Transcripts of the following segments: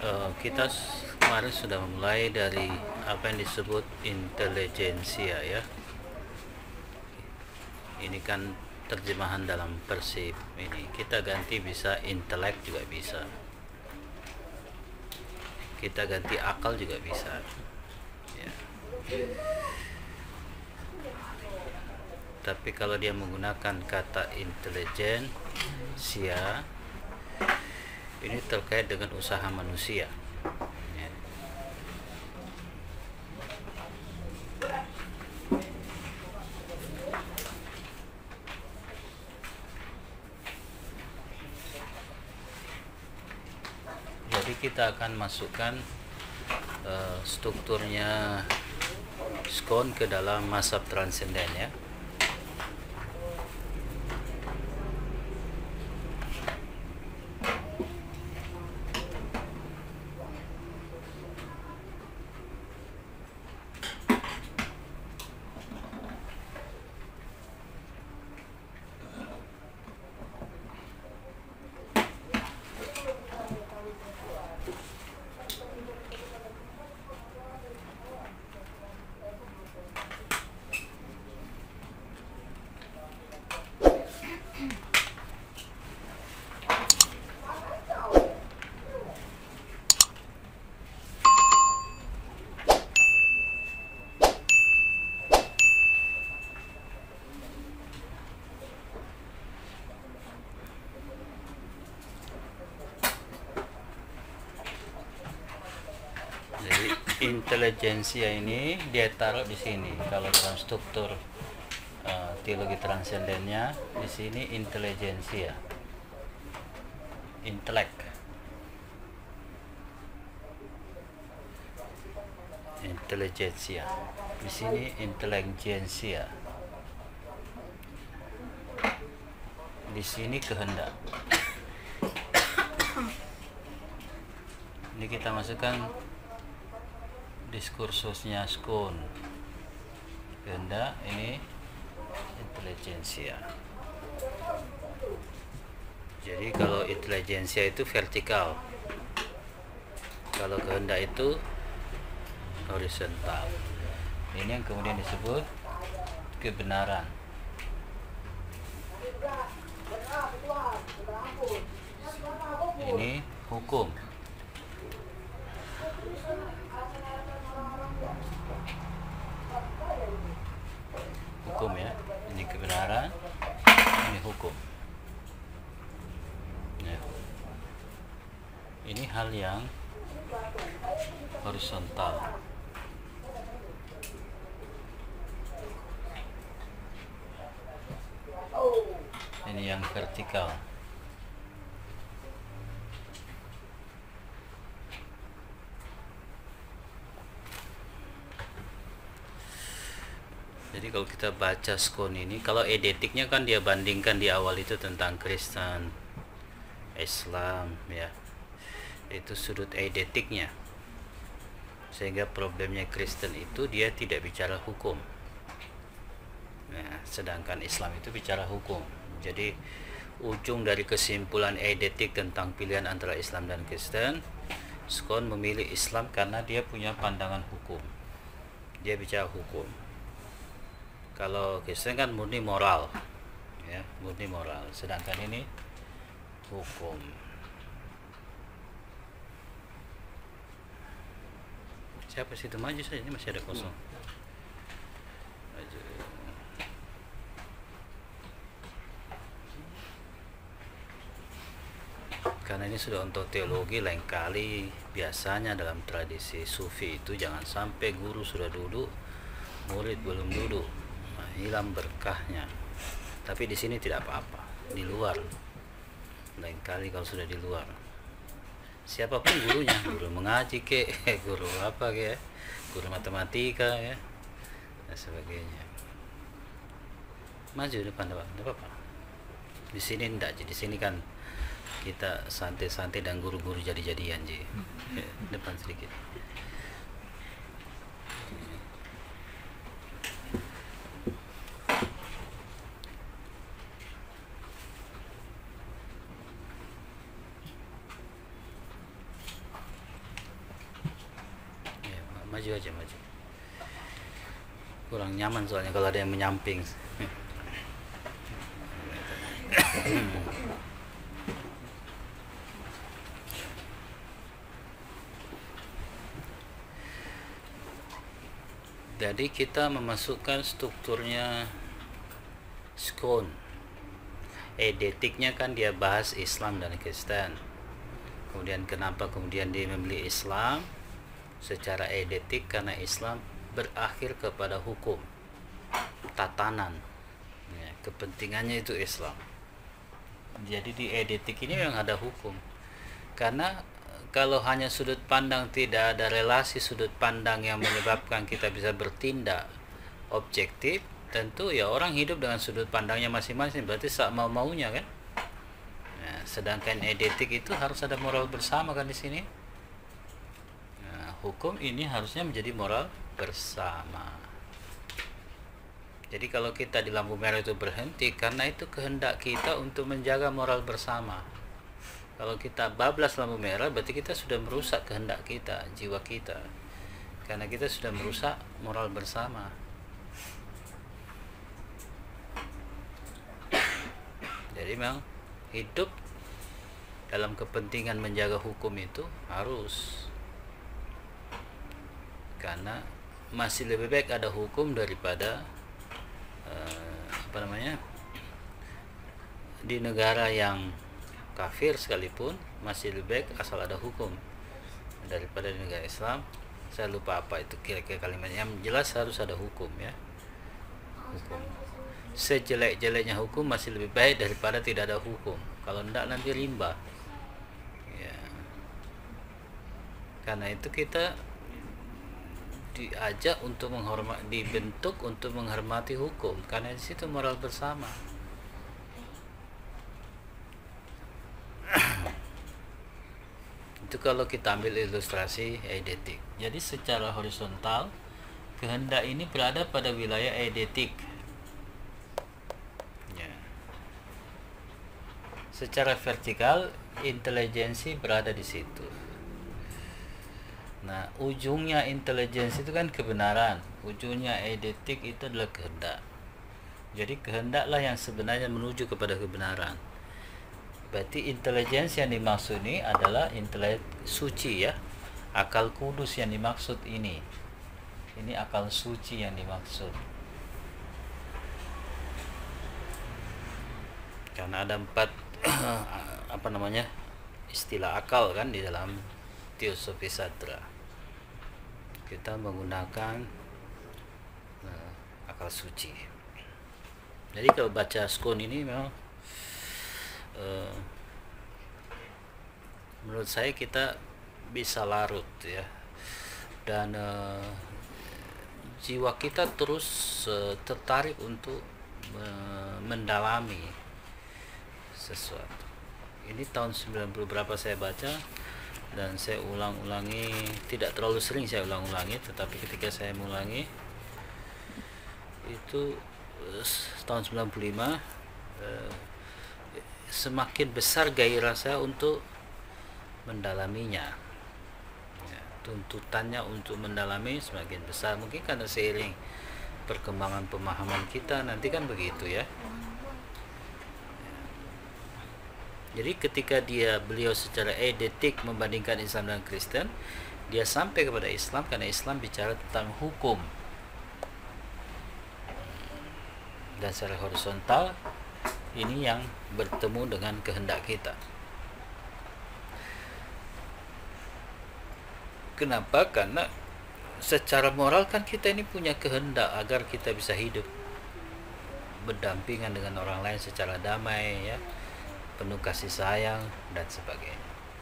Kita kemarin sudah mulai dari apa yang disebut intelijensia ya. Ini kan terjemahan dalam Persib ini. Kita ganti bisa intelek juga bisa. Kita ganti akal juga bisa. Ya. Tapi kalau dia menggunakan kata intelijensia, ini terkait dengan usaha manusia. Ya. Jadi kita akan masukkan strukturnya skon ke dalam mazhab transenden ya. Jadi intelijensia ini dia taruh di sini. Kalau dalam struktur teologi transendennya di sini intelijensia, intelek, intelijensia. Di sini intelijensia. Di sini kehendak. Ini kita masukkan diskursusnya skon. Kehendak ini intelijensia. Jadi kalau intelijensia itu vertikal, kalau kehendak itu horizontal. Ini yang kemudian disebut kebenaran. Ini hukum. Hukum ya, ini kebenaran, ini hukum ya. Ini hal yang horizontal. Ini yang vertikal. Jadi kalau kita baca skon ini, kalau eidetiknya kan dia bandingkan di awal itu tentang Kristen, Islam ya. Itu sudut eidetiknya. Sehingga problemnya Kristen itu dia tidak bicara hukum. Nah, sedangkan Islam itu bicara hukum. Jadi ujung dari kesimpulan eidetik tentang pilihan antara Islam dan Kristen, skon memilih Islam karena dia punya pandangan hukum. Dia bicara hukum. Kalau Kristen kan murni moral, ya, murni moral. Sedangkan ini hukum. Siapa sih itu maju saja? Ini masih ada kosong. Maju. Karena ini sudah untuk teologi, lain kali biasanya dalam tradisi sufi itu jangan sampai guru sudah duduk, murid belum duduk. Hilang berkahnya. Tapi di sini tidak apa-apa, di luar. Lain kali kalau sudah di luar. Siapapun gurunya, guru mengaji ke, guru apa ke, guru matematika ya, dan sebagainya. Maju depan, Pak. Tidak apa-apa. Di sini enggak, di sini kan kita santai-santai dan guru-guru jadi-jadian ji. Depan sedikit. Maju aja, maju. Kurang nyaman soalnya kalau ada yang menyamping. Jadi kita memasukkan strukturnya scone. Edetiknya kan dia bahas Islam dan Kristen. Kemudian kenapa kemudian dia memilih Islam secara edetik? Karena Islam berakhir kepada hukum, tatanan ya, kepentingannya itu Islam. Jadi di edetik ini memang ada hukum. Karena kalau hanya sudut pandang, tidak ada relasi sudut pandang yang menyebabkan kita bisa bertindak objektif, tentu ya orang hidup dengan sudut pandangnya masing-masing, berarti mau-maunya kan. Nah, sedangkan edetik itu harus ada moral bersama kan di sini. Nah, hukum ini harusnya menjadi moral bersama. Jadi kalau kita di lampu merah itu berhenti karena itu kehendak kita untuk menjaga moral bersama. Kalau kita bablas lampu merah berarti kita sudah merusak kehendak kita, jiwa kita. Karena kita sudah merusak moral bersama. Jadi memang hidup dalam kepentingan menjaga hukum itu harus. Karena masih lebih baik ada hukum daripada di negara yang kafir sekalipun masih lebih baik asal ada hukum daripada di negara Islam. Saya lupa apa itu kira-kira kalimatnya, yang jelas harus ada hukum ya. Hukum sejelek-jeleknya hukum masih lebih baik daripada tidak ada hukum. Kalau tidak nanti rimba ya. Karena itu kita diajak untuk dibentuk untuk menghormati hukum, karena di situ moral bersama. Itu kalau kita ambil ilustrasi eidetik. Jadi secara horizontal kehendak ini berada pada wilayah eidetik ya. Secara vertikal intelijensi berada di situ. Nah, ujungnya intelijensi itu kan kebenaran, ujungnya eidetik itu adalah kehendak. Jadi kehendaklah yang sebenarnya menuju kepada kebenaran. Berarti intelijensi yang dimaksud ini adalah intelijensi suci ya, akal kudus yang dimaksud ini. Ini akal suci yang dimaksud. Karena ada 4 istilah akal kan di dalam teosofi Sadra. Kita menggunakan akal suci. Jadi kalau baca scone ini memang menurut saya kita bisa larut ya, dan jiwa kita terus tertarik untuk mendalami sesuatu. Ini tahun 90 berapa saya baca, dan saya ulang-ulangi, tidak terlalu sering saya ulang-ulangi, tetapi ketika saya mengulangi itu tahun 95 semakin besar gairah saya untuk mendalaminya ya, tuntutannya untuk mendalami semakin besar. Mungkin karena seiring perkembangan pemahaman kita nanti kan begitu ya. Jadi ketika beliau secara eidetik membandingkan Islam dan Kristen, dia sampai kepada Islam karena Islam bicara tentang hukum. Dan secara horizontal ini yang bertemu dengan kehendak kita. Kenapa? Karena secara moral kan kita ini punya kehendak agar kita bisa hidup berdampingan dengan orang lain secara damai ya, penuh kasih sayang dan sebagainya.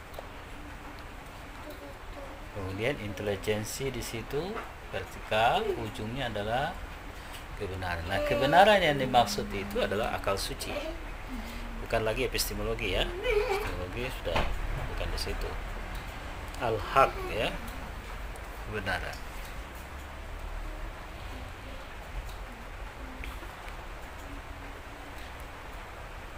Kemudian intelijensi di situ vertikal, ujungnya adalah kebenaran. Nah, kebenaran yang dimaksud itu adalah akal suci, bukan lagi epistemologi ya. Epistemologi sudah bukan di situ. Al-haq ya, kebenaran.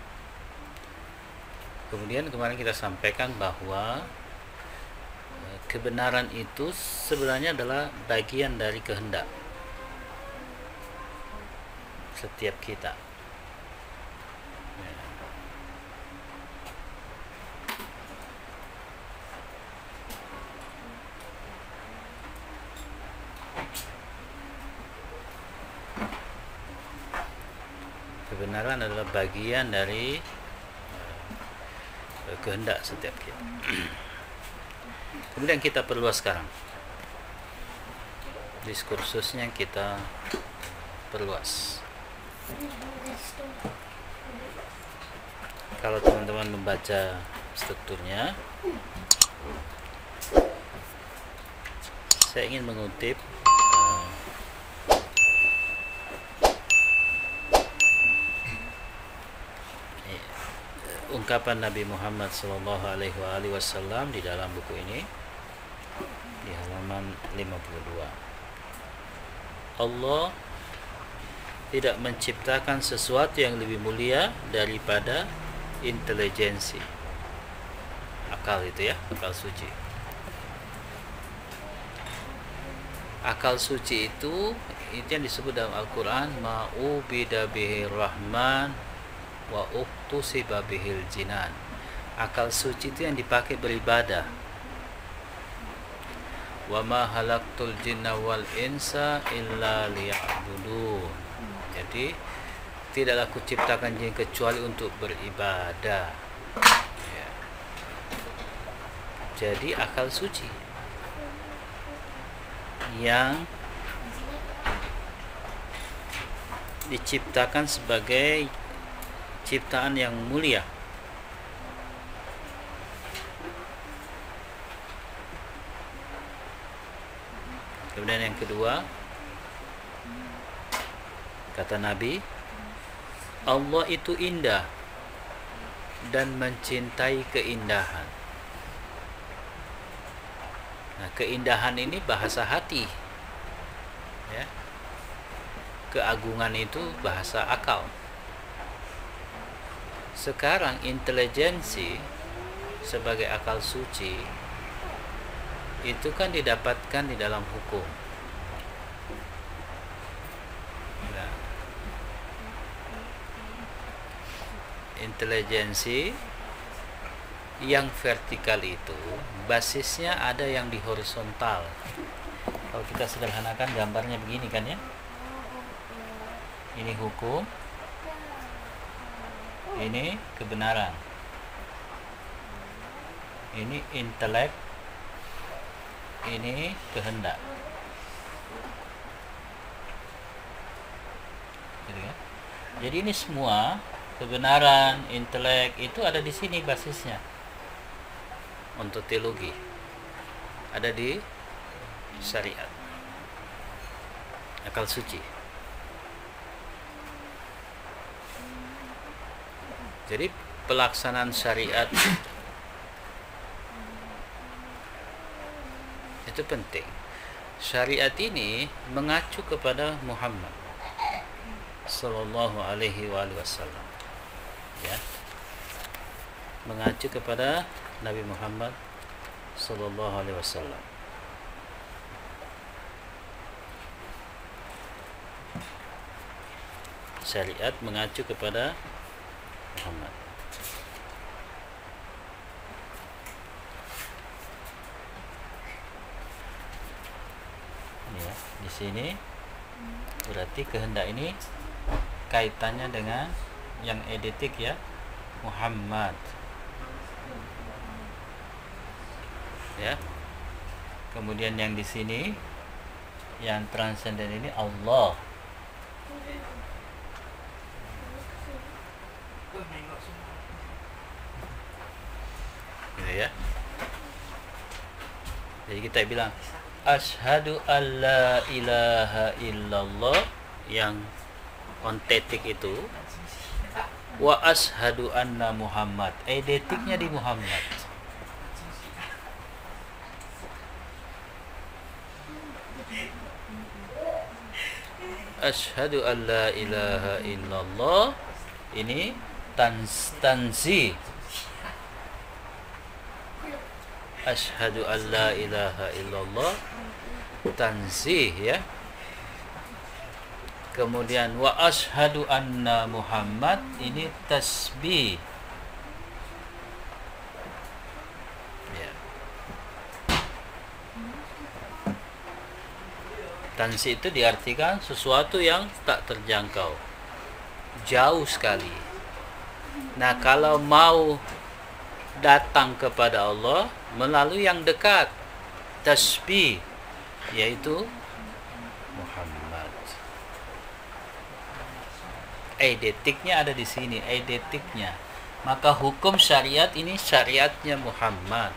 Kemudian kemarin kita sampaikan bahwa kebenaran itu sebenarnya adalah bagian dari kehendak setiap kita. Kebenaran adalah bagian dari kehendak setiap kita. Kemudian kita perluas sekarang diskursusnya, kita perluas. Kalau teman-teman membaca strukturnya, saya ingin mengutip ungkapan Nabi Muhammad SAW di dalam buku ini di halaman 52. Allah tidak menciptakan sesuatu yang lebih mulia daripada intelijensi. Akal itu ya, akal suci. Akal suci itu yang disebut dalam Al-Quran, ma'ubida bihir rahman wa uktusiba bihil jinan. Akal suci itu yang dipakai beribadah. Wa ma halaqtul jinna wal insa illa liya'budun. Jadi tidaklah aku ciptakan jin kecuali untuk beribadah ya. Jadi akal suci yang diciptakan sebagai ciptaan yang mulia. Kemudian yang kedua, kata Nabi, Allah itu indah dan mencintai keindahan. Nah, keindahan ini bahasa hati ya. Keagungan itu bahasa akal. Sekarang intelijensi sebagai akal suci itu kan didapatkan di dalam hukum. Nah, intelijensi yang vertikal itu basisnya ada yang di horizontal. Kalau kita sederhanakan gambarnya begini kan ya. Ini hukum, ini kebenaran, ini intelek, ini kehendak. Gitu ya. Jadi ini semua kebenaran, intelek itu ada di sini basisnya. Untuk teologi ada di syariat, akal suci. Jadi pelaksanaan syariat itu penting. Syariat ini mengacu kepada Muhammad sallallahu alaihi wasallam ya. Mengacu kepada Nabi Muhammad sallallahu alaihi wasallam. Syariat mengacu kepada Muhammad. Ya, di sini berarti kehendak ini kaitannya dengan yang eidetik ya, Muhammad. Ya. Kemudian yang di sini yang transenden ini Allah. Gitu ya. Jadi kita bilang asyhadu alla ilaha illallah yang ontetik itu, wa asyhadu anna Muhammad, eidetiknya di Muhammad. Asyhadu alla ilaha illallah ini tanzi Asyhadu an la ilaha illallah, tanzih ya. Kemudian wa asyhadu anna Muhammad, ini tasbih. Ya. Tanzih itu diartikan sesuatu yang tak terjangkau, jauh sekali. Nah, kalau mau datang kepada Allah melalui yang dekat, tasbih, yaitu Muhammad. Eidetiknya ada di sini, eidetiknya. Maka hukum syariat ini syariatnya Muhammad.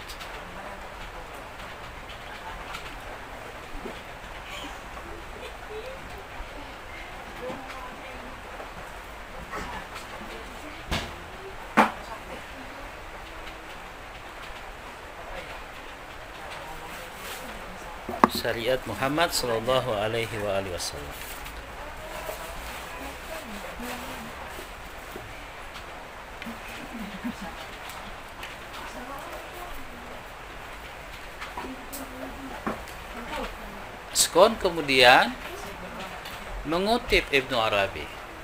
Syariat Muhammad sallallahu alaihi wasallam. Skon kemudian mengutip Ibnu Arabi.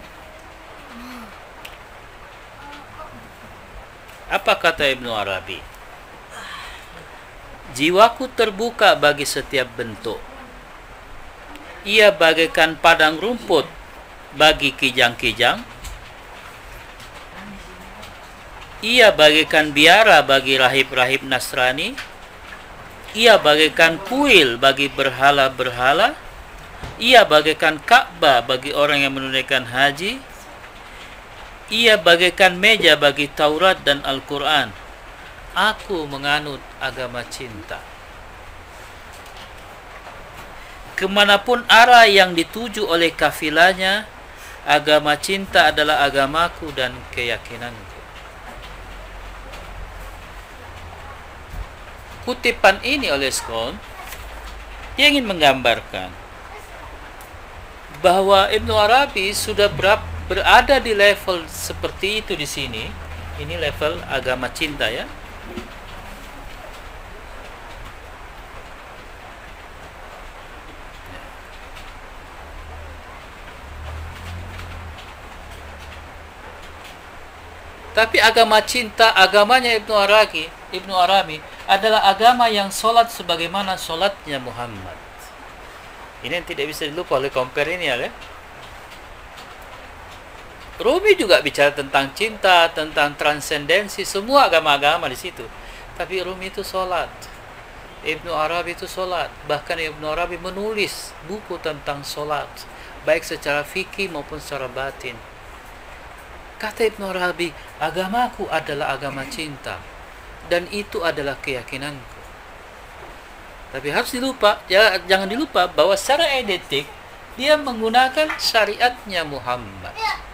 Apa kata Ibnu Arabi? Jiwaku terbuka bagi setiap bentuk. Ia bagaikan padang rumput bagi kijang-kijang. Ia bagaikan biara bagi rahib-rahib Nasrani. Ia bagaikan kuil bagi berhala-berhala. Ia bagaikan Ka'bah bagi orang yang menunaikan haji. Ia bagaikan meja bagi Taurat dan Al-Quran. Aku menganut agama cinta. Kemanapun arah yang dituju oleh kafilahnya, agama cinta adalah agamaku dan keyakinanku. Kutipan ini oleh Skon, dia ingin menggambarkan bahwa Ibnu Arabi sudah berada di level seperti itu di sini. Ini level agama cinta ya. Tapi agama cinta, agamanya Ibnu Arabi adalah agama yang solat sebagaimana solatnya Muhammad. Ini yang tidak bisa dilupa oleh compare ini ya. Rumi juga bicara tentang cinta, tentang transendensi, semua agama-agama di situ. Tapi Rumi itu solat, Ibnu Arabi itu solat. Bahkan Ibnu Arabi menulis buku tentang solat, baik secara fikih maupun secara batin. Kata Ibnu Arabi, agamaku adalah agama cinta, dan itu adalah keyakinanku. Tapi harus jangan dilupa bahwa secara eidetik dia menggunakan syariatnya Muhammad.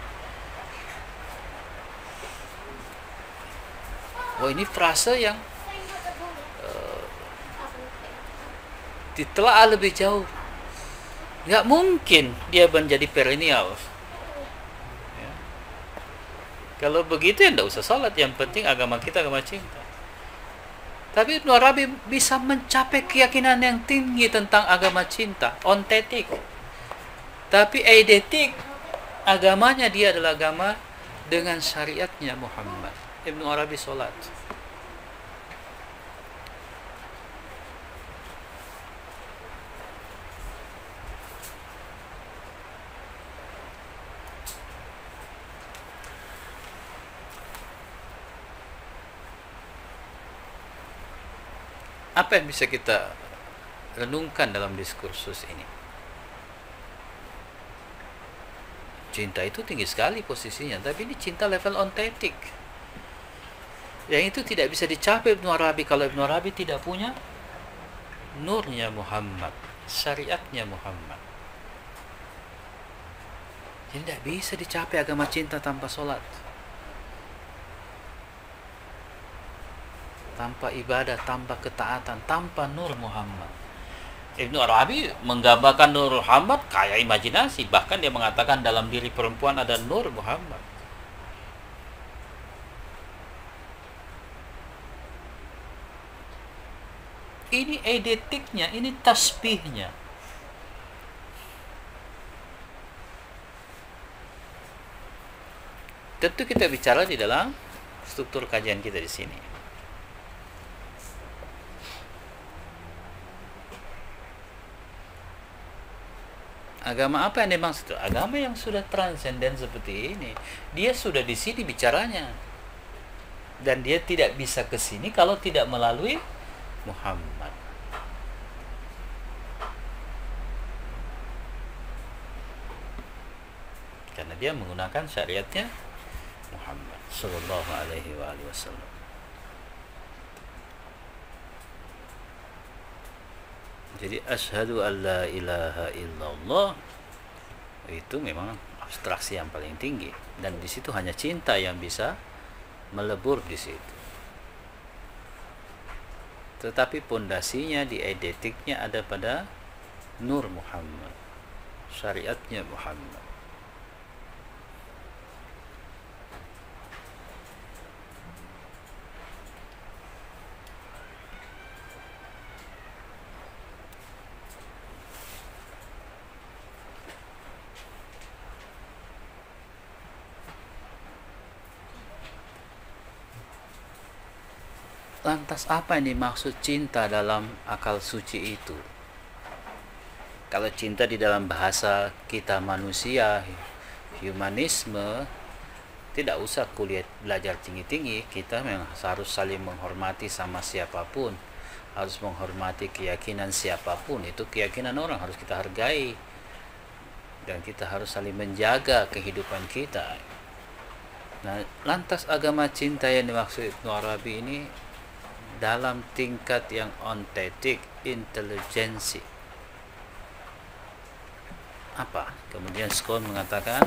Ini frase yang ditelaah lebih jauh. Nggak mungkin dia menjadi perennial. Kalau begitu ya tidak usah sholat. Yang penting agama kita agama cinta. Tapi Ibnu Arabi bisa mencapai keyakinan yang tinggi tentang agama cinta, ontetik. Tapi eidetik, agamanya dia adalah agama dengan syariatnya Muhammad. Ibnu Arabi sholat. Apa yang bisa kita renungkan dalam diskursus ini? Cinta itu tinggi sekali posisinya, tapi ini cinta level ontetik. Yang itu tidak bisa dicapai Ibnu Arabi kalau Ibnu Arabi tidak punya nurnya Muhammad, syariatnya Muhammad. Jadi tidak bisa dicapai agama cinta tanpa sholat, tanpa ibadah, tanpa ketaatan, tanpa nur Muhammad. Ibnu Arabi menggambarkan nur Muhammad kayak imajinasi. Bahkan dia mengatakan dalam diri perempuan ada nur Muhammad. Ini eidetiknya, ini tasbihnya. Tentu kita bicara di dalam struktur kajian kita di sini. Agama apa yang dimaksud? Agama yang sudah transenden seperti ini. Dia sudah di sini bicaranya. Dan dia tidak bisa ke sini kalau tidak melalui Muhammad. Karena dia menggunakan syariatnya Muhammad sallallahu alaihi wasallam. Jadi asyhadu an la ilaha illallah itu memang abstraksi yang paling tinggi, dan di situ hanya cinta yang bisa melebur di situ. Tetapi pondasinya di eidetiknya ada pada nur Muhammad, syariatnya Muhammad. Lantas apa yang dimaksud cinta dalam akal suci itu? Kalau cinta di dalam bahasa kita manusia, humanisme, tidak usah kuliah belajar tinggi-tinggi. Kita memang harus saling menghormati sama siapapun, harus menghormati keyakinan siapapun. Itu keyakinan orang harus kita hargai, dan kita harus saling menjaga kehidupan kita. Nah, lantas agama cinta yang dimaksud Ibnu Arabi ini dalam tingkat yang ontetik, intelijensi. Apa? Kemudian Scone mengatakan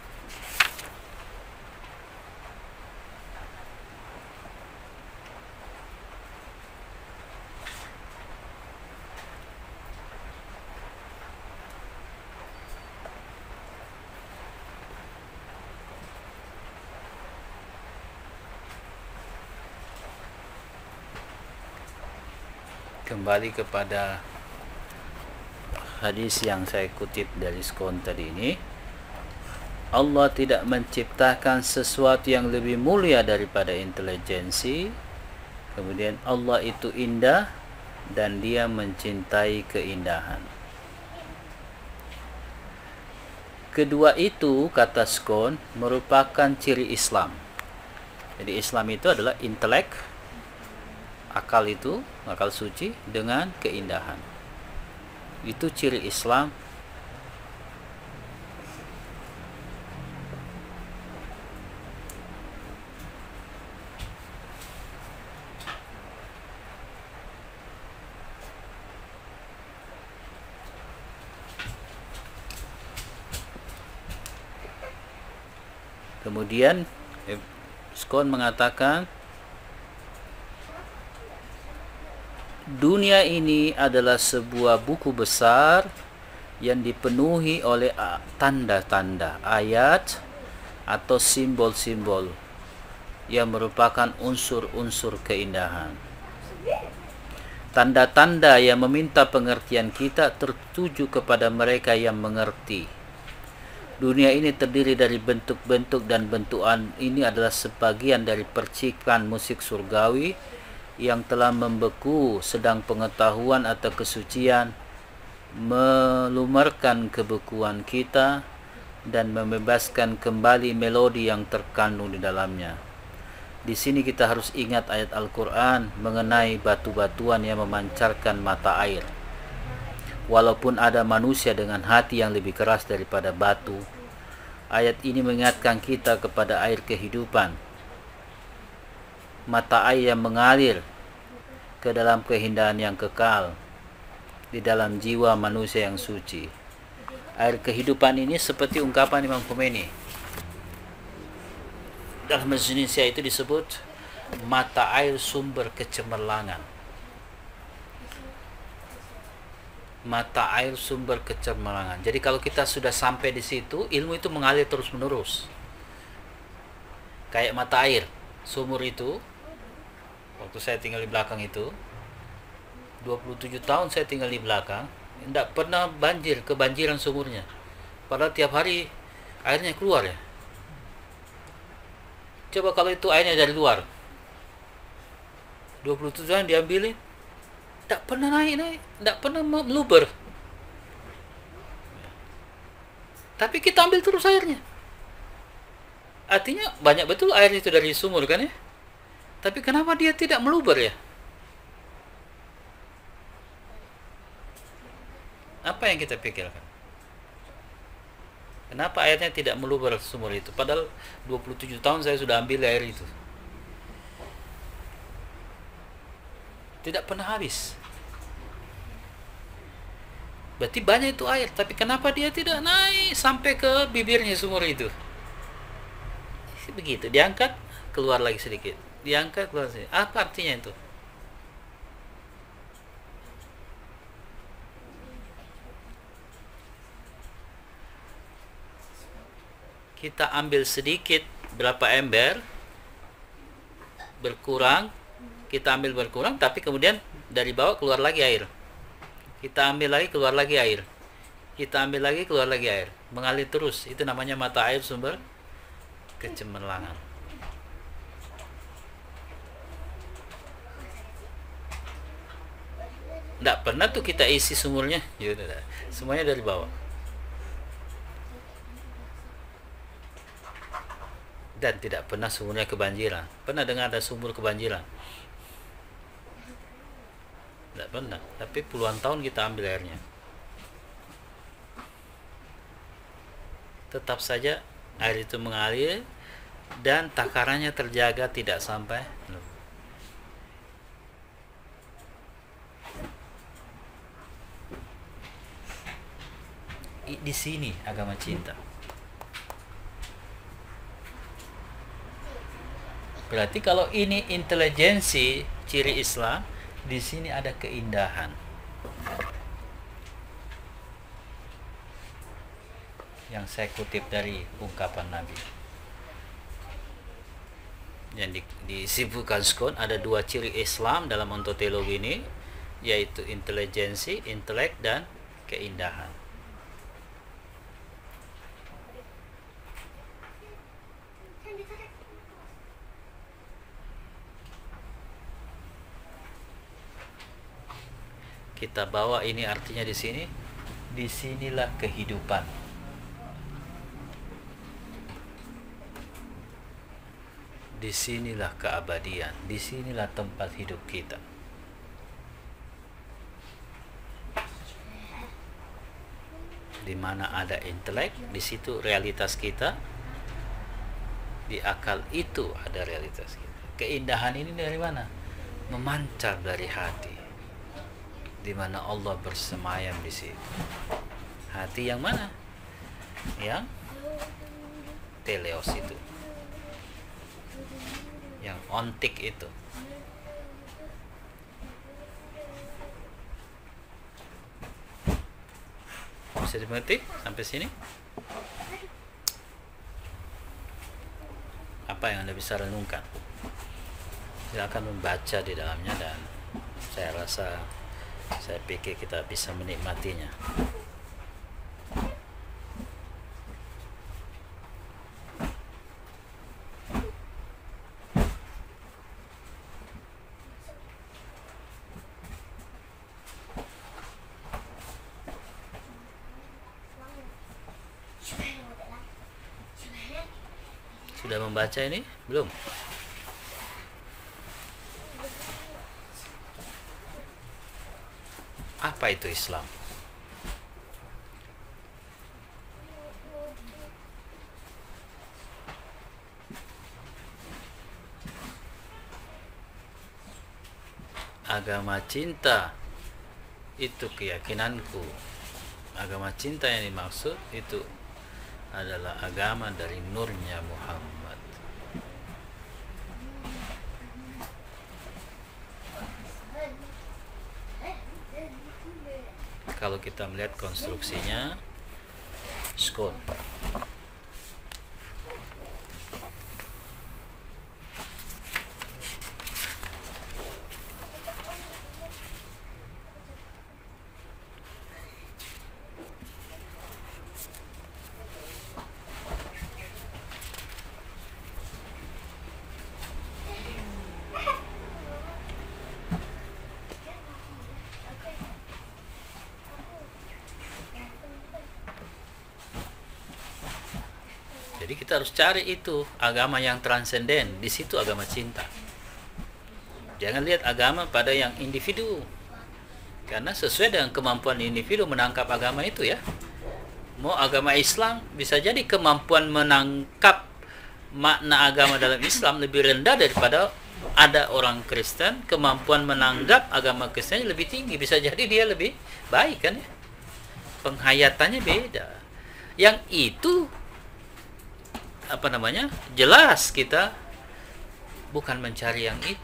kembali kepada hadis yang saya kutip dari Scone tadi ini, Allah tidak menciptakan sesuatu yang lebih mulia daripada intelijensi. Kemudian Allah itu indah dan dia mencintai keindahan. Kedua itu, kata Scone, merupakan ciri Islam. Jadi Islam itu adalah intelek, akal itu, akal suci dengan keindahan. Itu ciri Islam. Kemudian Scone mengatakan dunia ini adalah sebuah buku besar yang dipenuhi oleh tanda-tanda, ayat atau simbol-simbol yang merupakan unsur-unsur keindahan. Tanda-tanda yang meminta pengertian kita tertuju kepada mereka yang mengerti. Dunia ini terdiri dari bentuk-bentuk, dan bentukan ini adalah sebagian dari percikan musik surgawi yang telah membeku, sedang pengetahuan atau kesucian melumarkan kebekuan kita dan membebaskan kembali melodi yang terkandung di dalamnya. Di sini kita harus ingat ayat Al-Quran mengenai batu-batuan yang memancarkan mata air. Walaupun ada manusia dengan hati yang lebih keras daripada batu, ayat ini mengingatkan kita kepada air kehidupan, mata air yang mengalir ke dalam keindahan yang kekal di dalam jiwa manusia yang suci. Air kehidupan ini seperti ungkapan Imam Khomeini. Dalam bahasa Indonesia itu disebut mata air sumber kecemerlangan. Mata air sumber kecemerlangan. Jadi kalau kita sudah sampai di situ, ilmu itu mengalir terus-menerus. Kayak mata air, sumur itu, waktu saya tinggal di belakang itu, 27 tahun saya tinggal di belakang, tidak pernah banjir, kebanjiran sumurnya. Padahal tiap hari airnya keluar ya. Coba kalau itu airnya dari luar, 27 tahun diambilin, tidak pernah naik, tidak pernah meluber. Tapi kita ambil terus airnya. Artinya banyak betul air itu dari sumur kan ya. Tapi kenapa dia tidak meluber ya? Apa yang kita pikirkan? Kenapa airnya tidak meluber sumur itu? Padahal 27 tahun saya sudah ambil air itu. Tidak pernah habis. Berarti banyak itu air, tapi kenapa dia tidak naik sampai ke bibirnya sumur itu? Begitu, diangkat, keluar lagi sedikit. Diangkat, keluar sedikit. Apa artinya itu? Kita ambil sedikit, berapa ember, berkurang, kita ambil berkurang, tapi kemudian dari bawah keluar lagi air. Kita ambil lagi, keluar lagi air. Kita ambil lagi, keluar lagi air. Mengalir terus. Itu namanya mata air sumber kecemerlangan. Tidak pernah tuh kita isi sumurnya. Semuanya dari bawah. Dan tidak pernah sumurnya kebanjiran. Pernah dengar ada sumur kebanjiran? Tidak pernah, tapi puluhan tahun kita ambil airnya. Tetap saja air itu mengalir dan takarannya terjaga tidak sampai di sini agama cinta. Berarti kalau ini intelijensi ciri Islam, di sini ada keindahan. Yang saya kutip dari ungkapan Nabi. Yang disebutkan Skon, ada dua ciri Islam dalam ontologi ini, yaitu intelijensi, intelek, dan keindahan. Kita bawa ini artinya di sini, disinilah kehidupan. Disinilah keabadian, disinilah tempat hidup kita. Di mana ada intelek, di situ realitas kita. Di akal itu ada realitas kita. Keindahan ini dari mana? Memancar dari hati. Di mana Allah bersemayam di situ. Hati yang mana? Yang teleos itu. Yang ontik itu. Bisa dimengerti sampai sini? Apa yang Anda bisa renungkan? Silakan membaca di dalamnya, dan saya pikir kita bisa menikmatinya. Sudah membaca ini? Belum? Apa itu Islam? Agama cinta itu keyakinanku. Agama cinta yang dimaksud itu adalah agama dari nurnya Muhammad. Kalau kita melihat konstruksinya, Skon. Jadi kita harus cari itu agama yang transenden. Di situ agama cinta. Jangan lihat agama pada yang individu, karena sesuai dengan kemampuan individu menangkap agama itu ya. Mau agama Islam, bisa jadi kemampuan menangkap makna agama dalam Islam lebih rendah daripada ada orang Kristen, kemampuan menanggap agama Kristen lebih tinggi. Bisa jadi dia lebih baik kan ya. Penghayatannya beda. Yang itu jelas kita bukan mencari yang itu.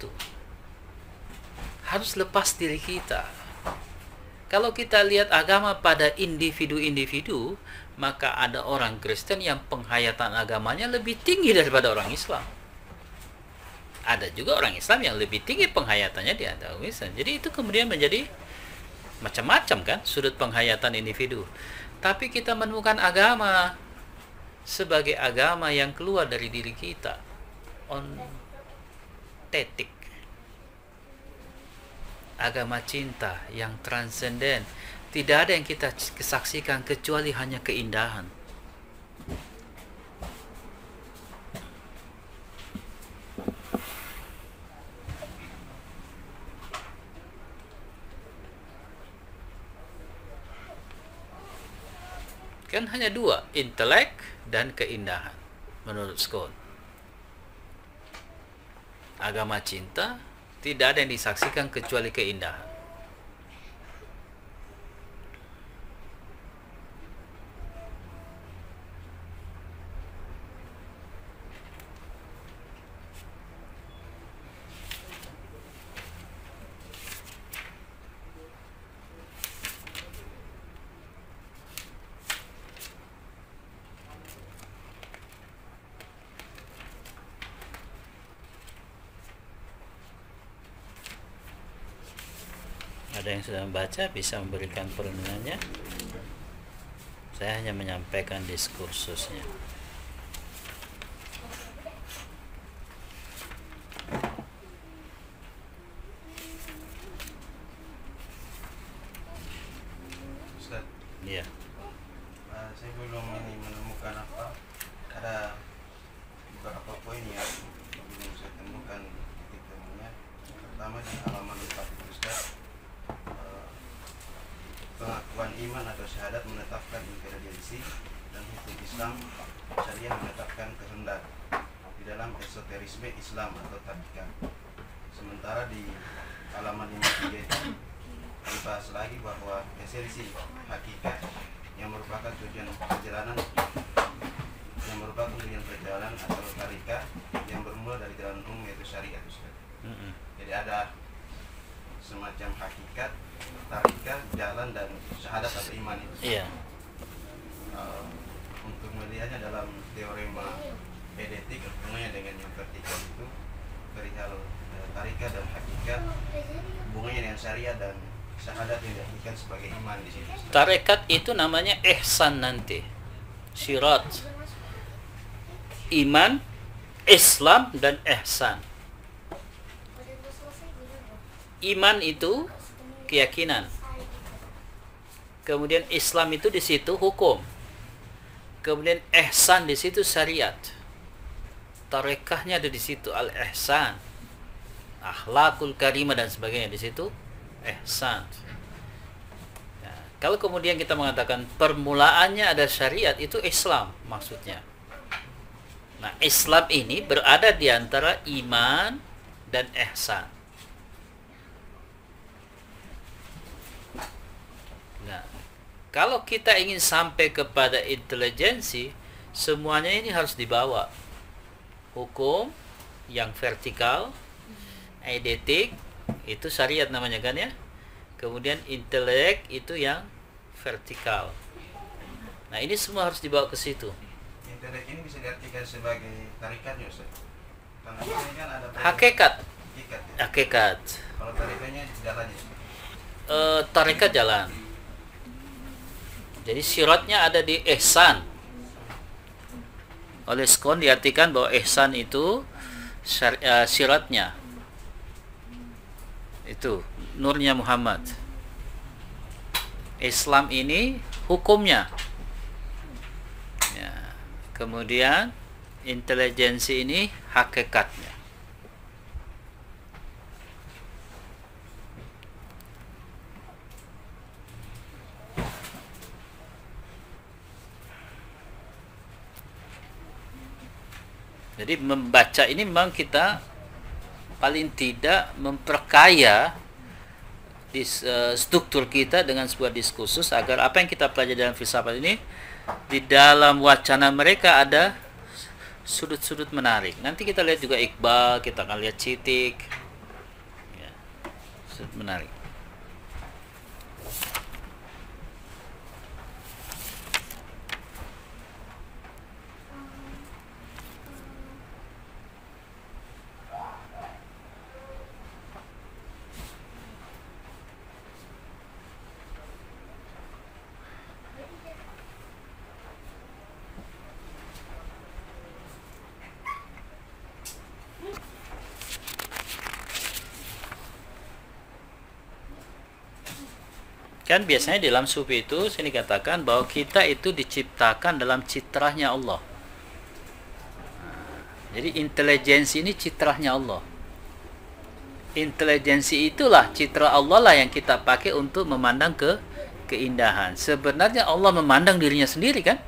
Harus lepas diri kita. Kalau kita lihat agama pada individu-individu, maka ada orang Kristen yang penghayatan agamanya lebih tinggi daripada orang Islam. Ada juga orang Islam yang lebih tinggi penghayatannya di antara orang Islam. Jadi itu kemudian menjadi macam-macam kan sudut penghayatan individu. Tapi kita menemukan agama sebagai agama yang keluar dari diri kita. Ontetik. Agama cinta yang transenden. Tidak ada yang kita saksikan kecuali hanya keindahan. Kan hanya dua, intelek dan keindahan menurut Scott. Agama cinta tidak ada yang disaksikan kecuali keindahan. Ada yang sudah membaca bisa memberikan perenungannya. Saya hanya menyampaikan diskursusnya. Ustaz, Iya. saya belum menemukan ada beberapa poin yang belum saya temukan titik temunya. Pertama di halaman 4 Ustaz, pengakuan iman atau syahadat menetapkan intelijensi dan hukum Islam syariah menetapkan kehendak di dalam esoterisme Islam atau tabikat. Sementara di halaman 53 itu dibahas lagi bahwa esensi hakikat yang merupakan tujuan perjalanan atau tarikah yang bermula dari jalan umum yaitu syariat. Jadi ada semacam hakikat, tarikah, jalan dan syahadat atau iman itu. Iya. Untuk melihatnya dalam teorema eidetik hubungannya dengan yang vertikal itu perihal tarikah dan hakikat, hubungannya dengan syariat dan syahadat yang diartikan sebagai iman di situ. Tarekat itu namanya ihsan nanti. Syirat. Iman, Islam dan ihsan. Iman itu keyakinan. Kemudian Islam itu di situ hukum. Kemudian ihsan di situ syariat. Tarekahnya ada di situ al-ihsan. Akhlakul karimah dan sebagainya di situ ihsan. Ya, kalau kemudian kita mengatakan permulaannya ada syariat, itu Islam maksudnya. Nah, Islam ini berada di antara iman dan ihsan. Nah, kalau kita ingin sampai kepada intelijensi, semuanya ini harus dibawa. Hukum yang vertikal, eidetik, itu syariat namanya kan ya. Kemudian intelek itu yang vertikal. Nah, ini semua harus dibawa ke situ. Intelek ini bisa diartikan sebagai tarikatnya, Ustaz. Karena ini kan ada Hakikat. hakikat ya. Hakikat. Kalau tarikatnya jalannya. Tarekat jalan. Jadi syiratnya ada di ihsan. Oleh Skon diartikan bahwa ihsan itu syiratnya. Itu nurnya Muhammad. Islam ini hukumnya. Ya. Kemudian intelijensi ini hakikatnya. Jadi membaca ini memang kita paling tidak memperkaya struktur kita dengan sebuah diskursus agar apa yang kita pelajari dalam filsafat ini di dalam wacana mereka ada sudut-sudut menarik. Nanti kita lihat juga Iqbal, kita akan lihat Citik, ya, sudut menarik. Kan biasanya dalam sufi itu sini katakan bahwa kita itu diciptakan dalam citranya Allah. Jadi intelijensi ini citranya Allah. Intelijensi itulah citra Allah lah yang kita pakai untuk memandang ke keindahan. Sebenarnya Allah memandang dirinya sendiri kan?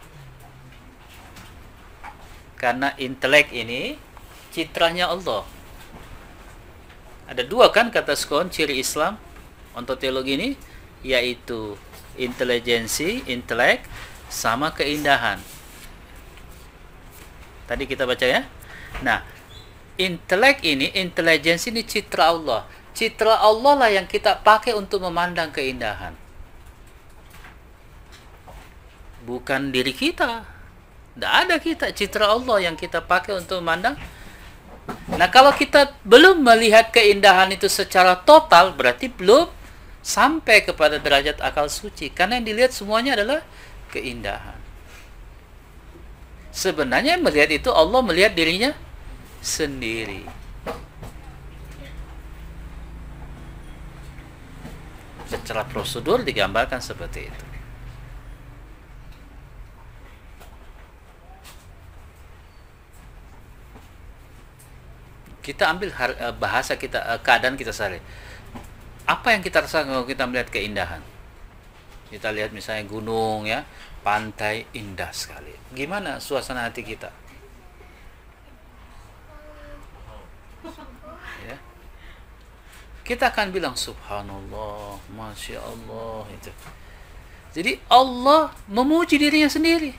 Karena intelek ini citranya Allah. Ada dua kan kata Skon ciri Islam ontologi ini, yaitu intelijensi, intelek, sama keindahan. Tadi kita baca ya. Nah, intelek ini, intelijensi ini citra Allah. Citra Allah lah yang kita pakai untuk memandang keindahan. Bukan diri kita. Tidak ada kita, citra Allah yang kita pakai untuk memandang. Nah, kalau kita belum melihat keindahan itu secara total, berarti belum sampai kepada derajat akal suci, karena yang dilihat semuanya adalah keindahan. Sebenarnya melihat itu Allah melihat dirinya sendiri. Secara prosedur digambarkan seperti itu. Kita ambil bahasa kita, keadaan kita sehari. Apa yang kita rasakan kalau kita melihat keindahan? Kita lihat misalnya gunung ya, pantai indah sekali. Gimana suasana hati kita? Ya. Kita akan bilang subhanallah, masya Allah itu. Jadi Allah memuji dirinya sendiri.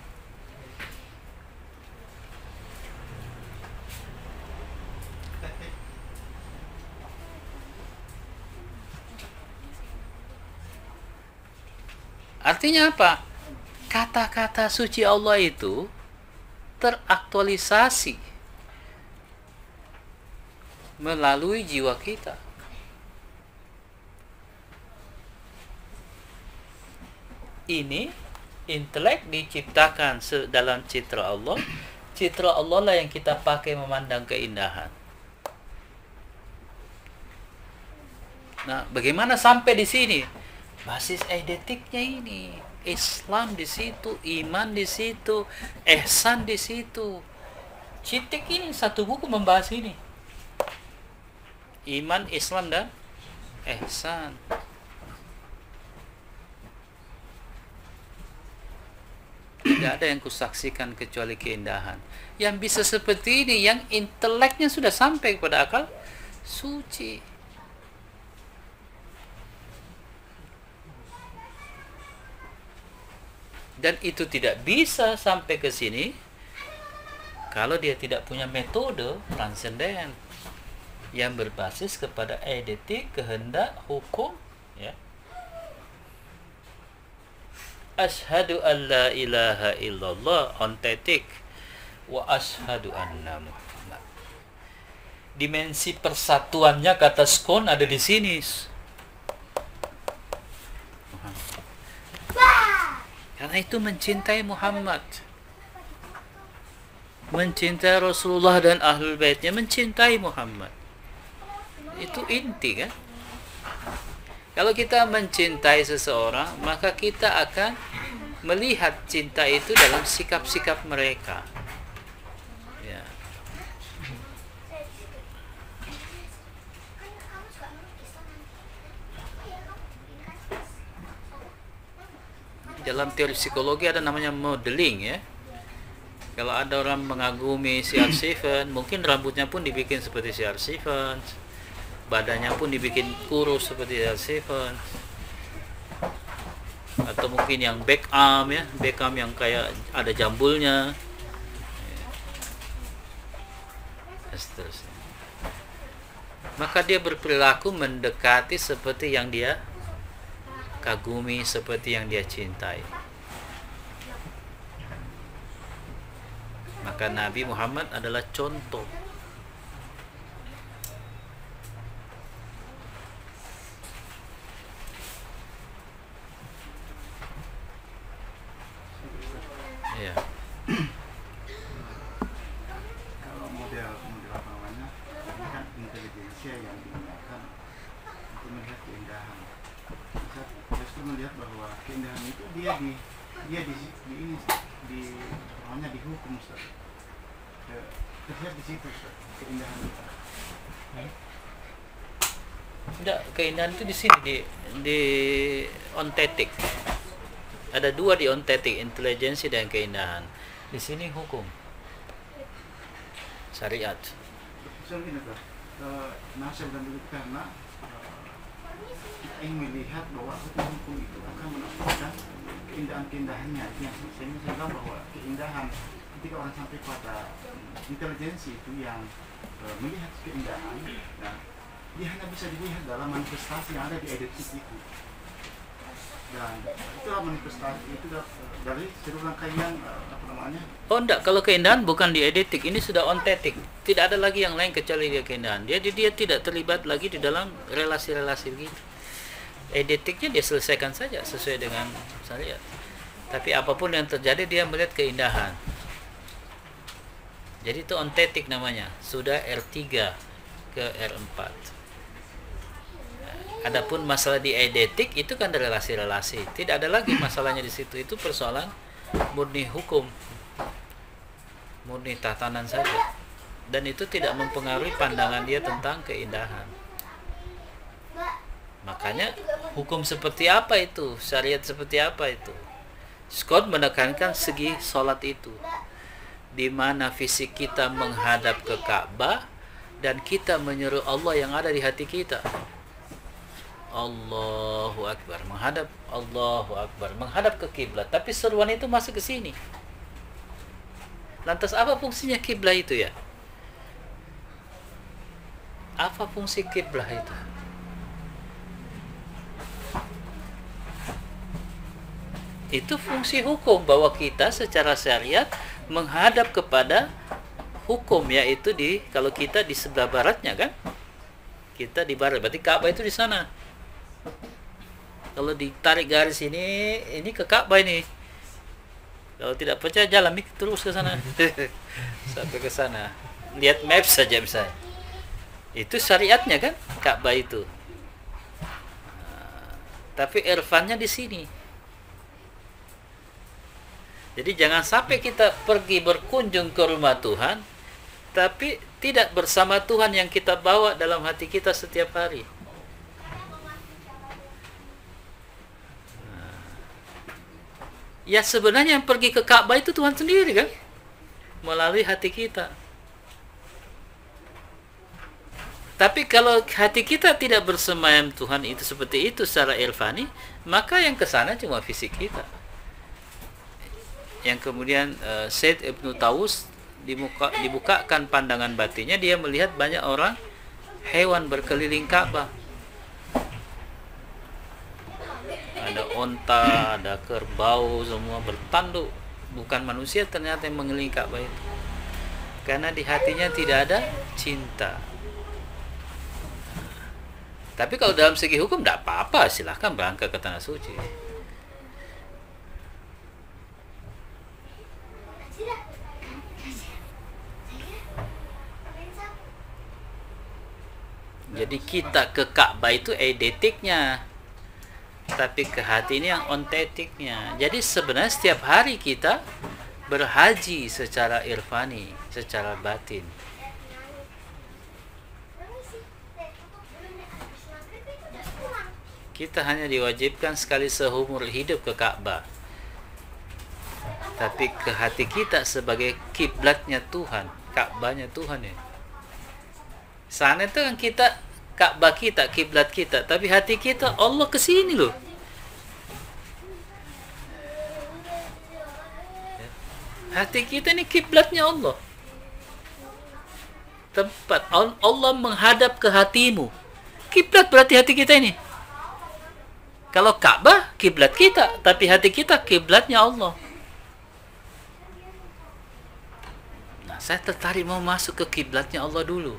Artinya apa? Kata-kata suci Allah itu teraktualisasi melalui jiwa kita. Ini intelek diciptakan dalam citra Allah. Citra Allah lah yang kita pakai memandang keindahan. Nah, bagaimana sampai di sini? Basis eidetiknya ini, Islam di situ, iman di situ, ihsan di situ. Citik ini satu buku membahas ini. Iman, Islam dan ihsan. Tidak ada yang kusaksikan kecuali keindahan. Yang bisa seperti ini, yang inteleknya sudah sampai kepada akal suci. Dan itu tidak bisa sampai ke sini kalau dia tidak punya metode transenden yang berbasis kepada eidetik, kehendak, hukum, ya. Asyhadu an la ilaha illallah, ontetik, wa asyhadu anna Muhammad. Dimensi persatuannya kata Skon ada di sini. Karena itu mencintai Muhammad, mencintai Rasulullah dan Ahlul Baitnya, mencintai Muhammad. Itu inti kan? Kalau kita mencintai seseorang, maka kita akan melihat cinta itu dalam sikap-sikap mereka. Ya. Dalam teori psikologi ada namanya modeling ya. Kalau ada orang mengagumi C.R. Stevens, mungkin rambutnya pun dibikin seperti C.R. Stevens, badannya pun dibikin kurus seperti C.R. Stevens, atau mungkin yang Beckham ya, Beckham yang kayak ada jambulnya, dan seterusnya. Maka dia berperilaku mendekati seperti yang dia kagumi, seperti yang dia cintai. Maka Nabi Muhammad adalah contoh. Ya. Kalau model apa namanya, ini kan intelijensia yang digunakan untuk melihat keindahan. Saya justru melihat bahwa keindahan itu dia di namanya dihukum, Ustaz. Terlihat di situ, Ustaz, keindahan itu. Enggak, keindahan itu di sini di ontetik. Ada dua di ontetik, intelijensi dan keindahan. Di sini hukum. Syariat. Saya begini, Ustaz. Nah, saya bilang begitu karena kita ingin melihat bahwa hukum itu akan menampilkan keindahan-keindahannya. Yang saya bilang bahwa keindahan ketika orang sampai pada intelijensi itu yang melihat keindahan, nah, dia hanya bisa dilihat dalam manifestasi yang ada di edetik itu. Dan itulah manifestasi itu dari seluruh rangkaian apa namanya. Oh enggak, kalau keindahan bukan di edetik, ini sudah ontetik. Tidak ada lagi yang lain kecuali dia keindahan. Dia tidak terlibat lagi di dalam relasi-relasi begitu. Edetiknya dia selesaikan saja sesuai dengan syariat. Tapi apapun yang terjadi dia melihat keindahan. Jadi itu ontetik namanya. Sudah R3 ke R4. Adapun masalah di edetik itu kan relasi-relasi. Tidak ada lagi masalahnya di situ. Itu persoalan murni hukum, murni tatanan saja. Dan itu tidak mempengaruhi pandangan dia tentang keindahan. Makanya hukum seperti apa itu, syariat seperti apa itu. Scott menekankan segi sholat itu, di mana fisik kita menghadap ke Ka'bah dan kita menyeru Allah yang ada di hati kita. Allahu Akbar, menghadap Allahu Akbar, menghadap ke kiblat. Tapi seruan itu masuk ke sini. Lantas apa fungsinya kiblat itu ya? Apa fungsi kiblat itu? Itu fungsi hukum, bahwa kita secara syariat menghadap kepada hukum, yaitu kalau kita di sebelah baratnya kan, kita di barat, berarti Ka'bah itu di sana. Kalau ditarik garis ini ke Ka'bah ini. Kalau tidak percaya jalan terus ke sana. Sampai ke sana. Lihat map saja misalnya. Itu syariatnya kan, Ka'bah itu. Tapi irfannya di sini. Jadi jangan sampai kita pergi berkunjung ke rumah Tuhan, tapi tidak bersama Tuhan yang kita bawa dalam hati kita setiap hari. Ya sebenarnya yang pergi ke Ka'bah itu Tuhan sendiri kan, melalui hati kita. Tapi kalau hati kita tidak bersemayam Tuhan itu seperti itu secara irfani, maka yang kesana cuma fisik kita. Yang kemudian Said Ibnu Tawus dibukakan pandangan batinnya, dia melihat banyak orang hewan berkeliling Ka'bah. Ada onta, ada kerbau, semua bertanduk. Bukan manusia ternyata yang mengelilingi Ka'bah itu. Karena di hatinya tidak ada cinta. Tapi kalau dalam segi hukum tidak apa-apa, silahkan berangkat ke Tanah Suci. Jadi kita ke Ka'bah itu edetiknya. tapi ke hati ini yang ontetiknya. Jadi sebenarnya setiap hari kita berhaji secara irfani, secara batin. Kita hanya diwajibkan sekali seumur hidup ke Ka'bah. Tapi ke hati kita sebagai kiblatnya Tuhan, Ka'bahnya Tuhan ya. Sana itu kan kita, Ka'bah kita, kiblat kita, tapi hati kita Allah ke sini loh. Hati kita ini kiblatnya Allah. Tempat Allah menghadap ke hatimu. Kiblat berarti hati kita ini. Kalau Ka'bah kiblat kita, tapi hati kita kiblatnya Allah. Nah, saya tertarik mau masuk ke kiblatnya Allah dulu.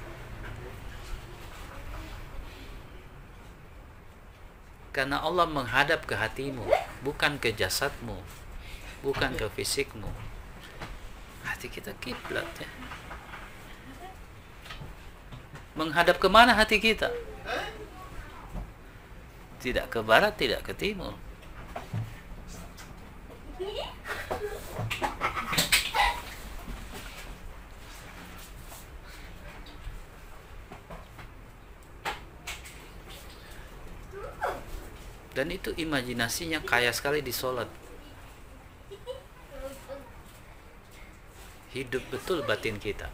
Karena Allah menghadap ke hatimu, bukan ke jasadmu, bukan ke fisikmu. Hati kita kiblat ya. Menghadap kemana hati kita? Tidak ke barat, tidak ke timur. Dan itu imajinasinya kaya sekali di sholat. Hidup betul batin kita.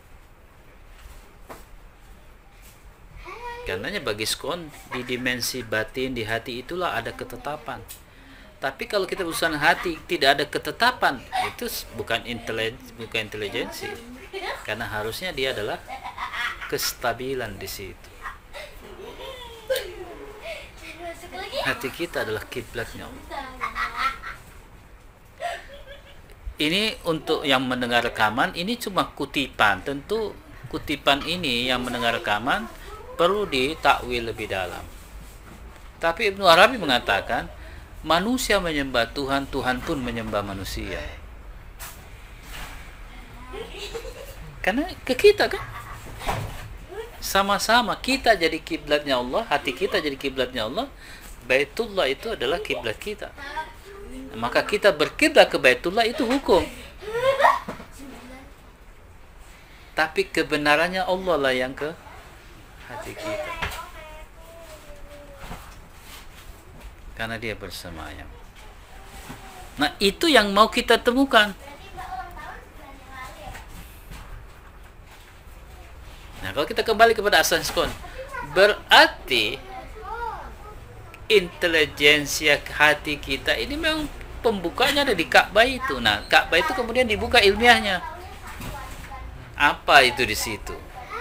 Karenanya bagi Skon, di dimensi batin, di hati itulah ada ketetapan. Tapi kalau kita urusan hati tidak ada ketetapan, itu bukan intelijensi. Karena harusnya dia adalah kestabilan di situ. Hati kita adalah kiblatnya. Ini untuk yang mendengar rekaman, ini cuma kutipan. Tentu kutipan ini yang mendengar rekaman perlu ditakwil lebih dalam. Tapi Ibnu Arabi mengatakan manusia menyembah Tuhan, Tuhan pun menyembah manusia. Karena ke kita kan sama-sama kita jadi kiblatnya Allah, hati kita jadi kiblatnya Allah. Baitullah itu adalah kiblat kita. Maka kita berkiblat ke Baitullah itu hukum. Tapi kebenarannya Allah lah yang ke hati kita, karena dia bersemayam. Nah, itu yang mau kita temukan. Nah, kalau kita kembali kepada asas Skon, berarti intelijensia hati kita ini memang pembukanya ada di Ka'bah itu. Nah, Ka'bah itu kemudian dibuka ilmiahnya. Apa itu di situ?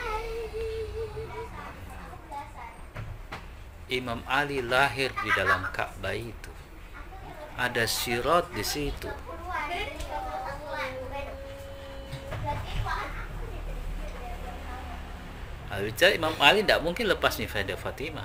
Imam Ali lahir di dalam Ka'bah itu. Ada sirat di situ. Bicara Imam Ali tidak mungkin lepas nih Sayyidah Fatimah.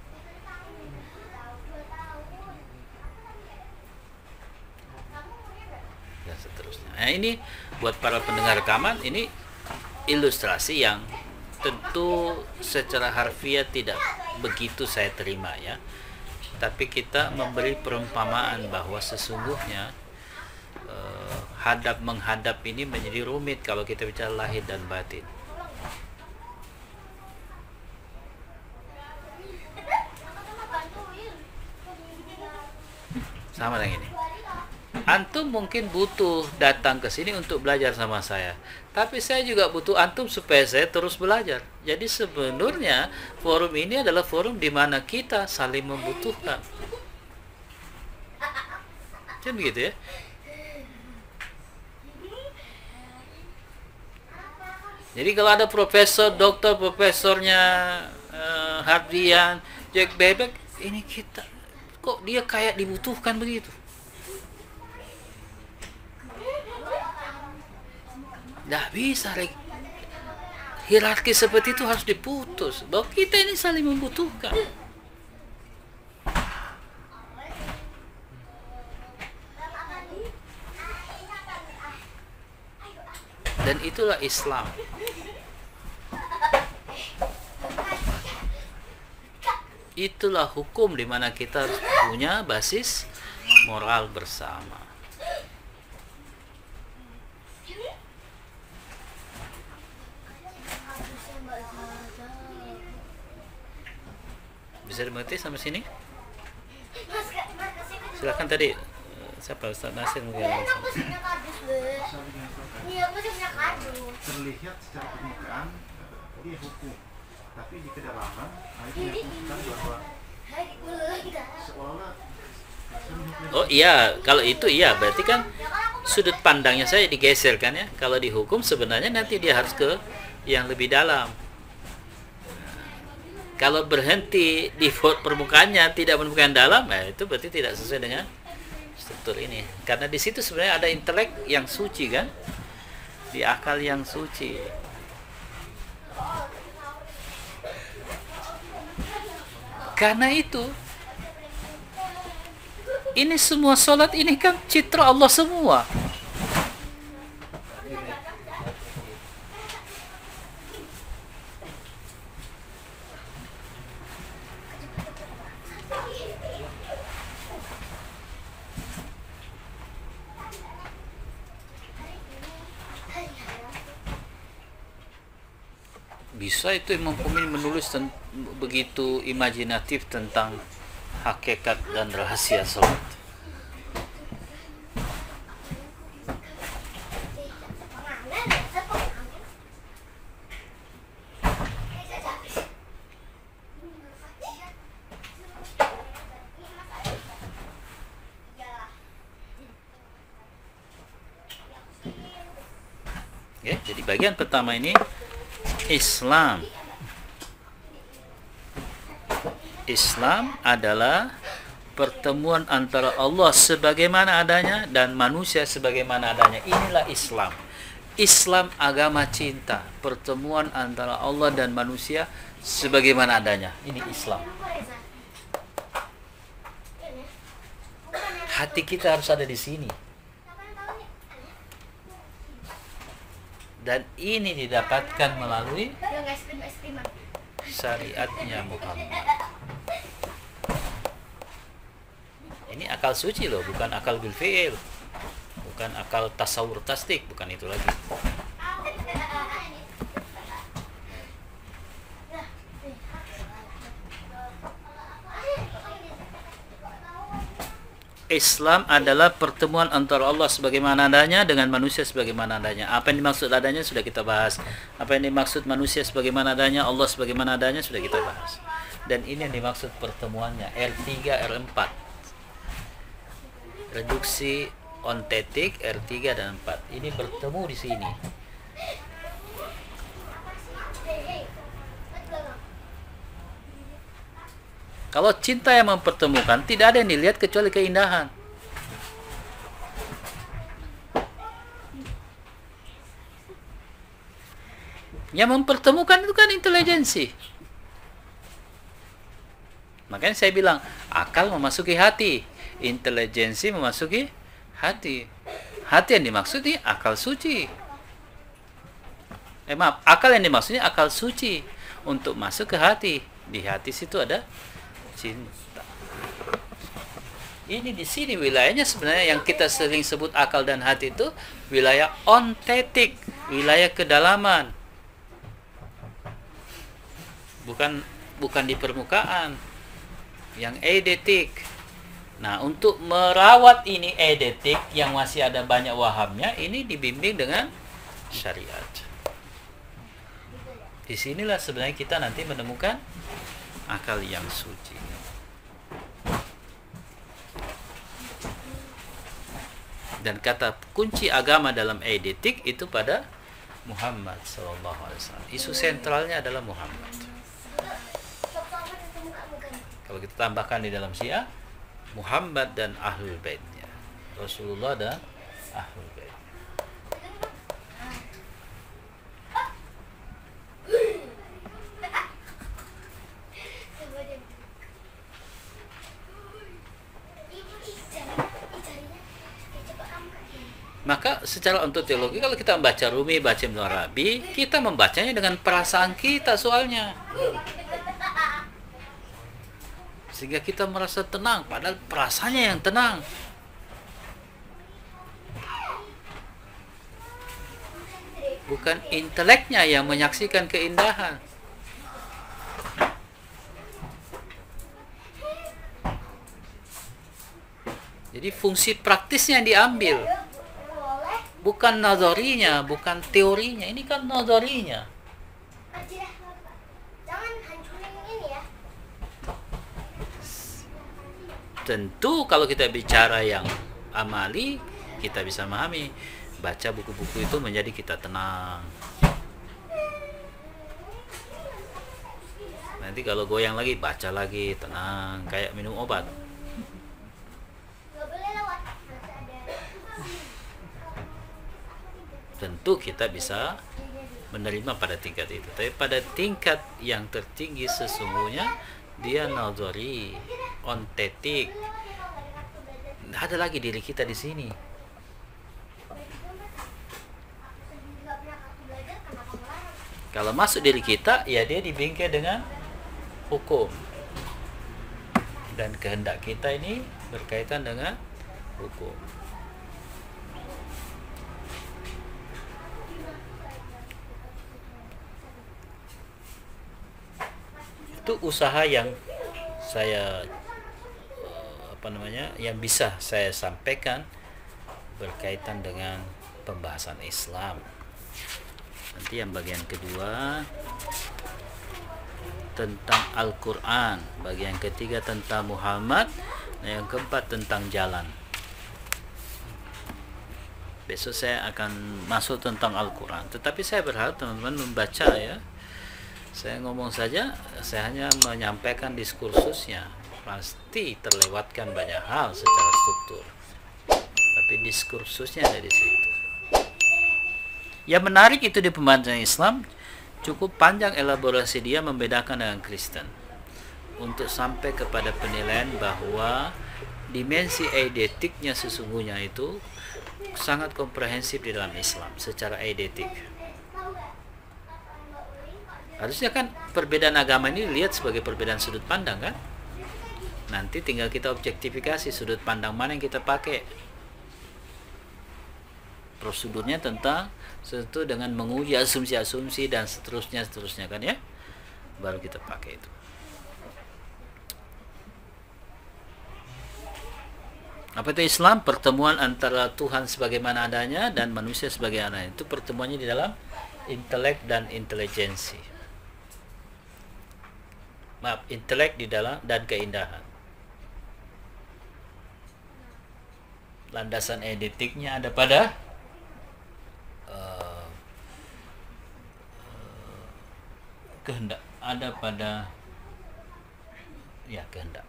Dan seterusnya. Nah, ini buat para pendengar rekaman, ini ilustrasi yang tentu secara harfiah tidak begitu saya terima ya, tapi kita memberi perumpamaan bahwa sesungguhnya hadap menghadap ini menjadi rumit kalau kita bicara lahir dan batin. Sama dengan ini, antum mungkin butuh datang ke sini untuk belajar sama saya, tapi saya juga butuh antum supaya saya terus belajar. Jadi sebenarnya forum ini adalah forum di mana kita saling membutuhkan. Kan begitu ya? Jadi kalau ada profesor, dokter, profesornya Hardian, Jack Bebek, ini kita kok dia kayak dibutuhkan begitu? Nggak bisa, hierarki seperti itu harus diputus. Bahwa kita ini saling membutuhkan. Dan itulah Islam. itulah hukum di mana kita harus punya basis moral bersama. Bisa dimengerti sampai sini? Silakan tadi siapa Ustaz Nasir mungkin. Terlihat secara permukaan dia hukum, tapi di kedalaman itu menunjukkan bahwa seolah-olah Oh iya, kalau itu iya berarti kan sudut pandangnya saya digeser kan ya. Kalau dihukum sebenarnya nanti dia harus ke yang lebih dalam. Kalau berhenti di permukaannya tidak menemukan dalam, itu berarti tidak sesuai dengan struktur ini. Karena di situ sebenarnya ada intelek yang suci kan, di akal yang suci. Karena itu, ini semua sholat ini kan citra Allah semua. Bisa itu Imam Khomeini menulis begitu imajinatif tentang hakikat dan rahasia salat. Ya, jadi bagian pertama ini Islam. Islam adalah pertemuan antara Allah sebagaimana adanya dan manusia sebagaimana adanya. Inilah Islam. Islam agama cinta, pertemuan antara Allah dan manusia sebagaimana adanya. Ini Islam. Hati kita harus ada di sini. Dan ini didapatkan melalui syariatnya Muhammad. Ini akal suci loh, bukan akal bil fi'il, bukan akal tasawur tasdik, bukan itu lagi. Islam adalah pertemuan antara Allah sebagaimana adanya dengan manusia sebagaimana adanya. Apa yang dimaksud adanya sudah kita bahas. Apa yang dimaksud manusia sebagaimana adanya, Allah sebagaimana adanya sudah kita bahas. Dan ini yang dimaksud pertemuannya, R3, R4. Reduksi ontetik R3 dan 4. Ini bertemu di sini. Kalau cinta yang mempertemukan, tidak ada yang dilihat kecuali keindahan. Yang mempertemukan itu kan intelijensi. Makanya saya bilang, akal memasuki hati, intelijensi memasuki hati. Hati yang dimaksud ini akal suci. Akal yang dimaksudnya akal suci untuk masuk ke hati. Di hati situ ada cinta. Ini di sini wilayahnya sebenarnya yang kita sering sebut akal dan hati itu wilayah ontetik, wilayah kedalaman. Bukan di permukaan. Yang eidetik. Nah, untuk merawat ini eidetik yang masih ada banyak wahamnya, ini dibimbing dengan syariat. Disinilah sebenarnya kita nanti menemukan akal yang suci. Dan kata kunci agama dalam eidetik itu pada Muhammad SAW. Isu sentralnya adalah Muhammad. Kalau kita tambahkan di dalam Syiah, Muhammad dan Ahlul Baitnya, Rasulullah dan Ahlul Bait. Maka secara ontologi kalau kita membaca Rumi, baca Ibnu Arabi, kita membacanya dengan perasaan kita soalnya. sehingga kita merasa tenang, padahal perasaannya yang tenang. Bukan inteleknya yang menyaksikan keindahan. Jadi fungsi praktisnya yang diambil, bukan nazarinya, bukan teorinya. Ini kan nazarinya. Tentu kalau kita bicara yang amali, kita bisa memahami. Baca buku-buku itu menjadi kita tenang. Nanti kalau goyang lagi, baca lagi, tenang, kayak minum obat. Tentu kita bisa menerima pada tingkat itu. Tapi pada tingkat yang tertinggi sesungguhnya dia nazari, ontetik. Nggak ada lagi diri kita di sini. Kalau masuk diri kita, ya dia dibingkai dengan hukum. Dan kehendak kita ini berkaitan dengan hukum. Itu usaha yang saya yang bisa saya sampaikan berkaitan dengan pembahasan Islam. Nanti yang bagian kedua tentang Al-Quran, bagian ketiga tentang Muhammad, yang keempat tentang jalan. Besok saya akan masuk tentang Al-Quran, tetapi saya berharap teman-teman membaca ya. Saya ngomong saja, saya hanya menyampaikan diskursusnya. Pasti terlewatkan banyak hal secara struktur, tapi diskursusnya ada di situ. Yang menarik itu di pembahasan Islam, cukup panjang elaborasi dia membedakan dengan Kristen untuk sampai kepada penilaian bahwa dimensi eidetiknya sesungguhnya itu sangat komprehensif di dalam Islam secara eidetik. Harusnya kan perbedaan agama ini dilihat sebagai perbedaan sudut pandang kan? Nanti tinggal kita objektifikasi sudut pandang mana yang kita pakai. Prosedurnya tentang sesuatu dengan menguji asumsi-asumsi dan seterusnya kan ya. Baru kita pakai itu. Apa itu Islam? Pertemuan antara Tuhan sebagaimana adanya dan manusia sebagai adanya. Itu pertemuannya di dalam intelek dan intelijensi. Intelek di dalam dan keindahan. Landasan eidetiknya ada pada kehendak, ada pada kehendak.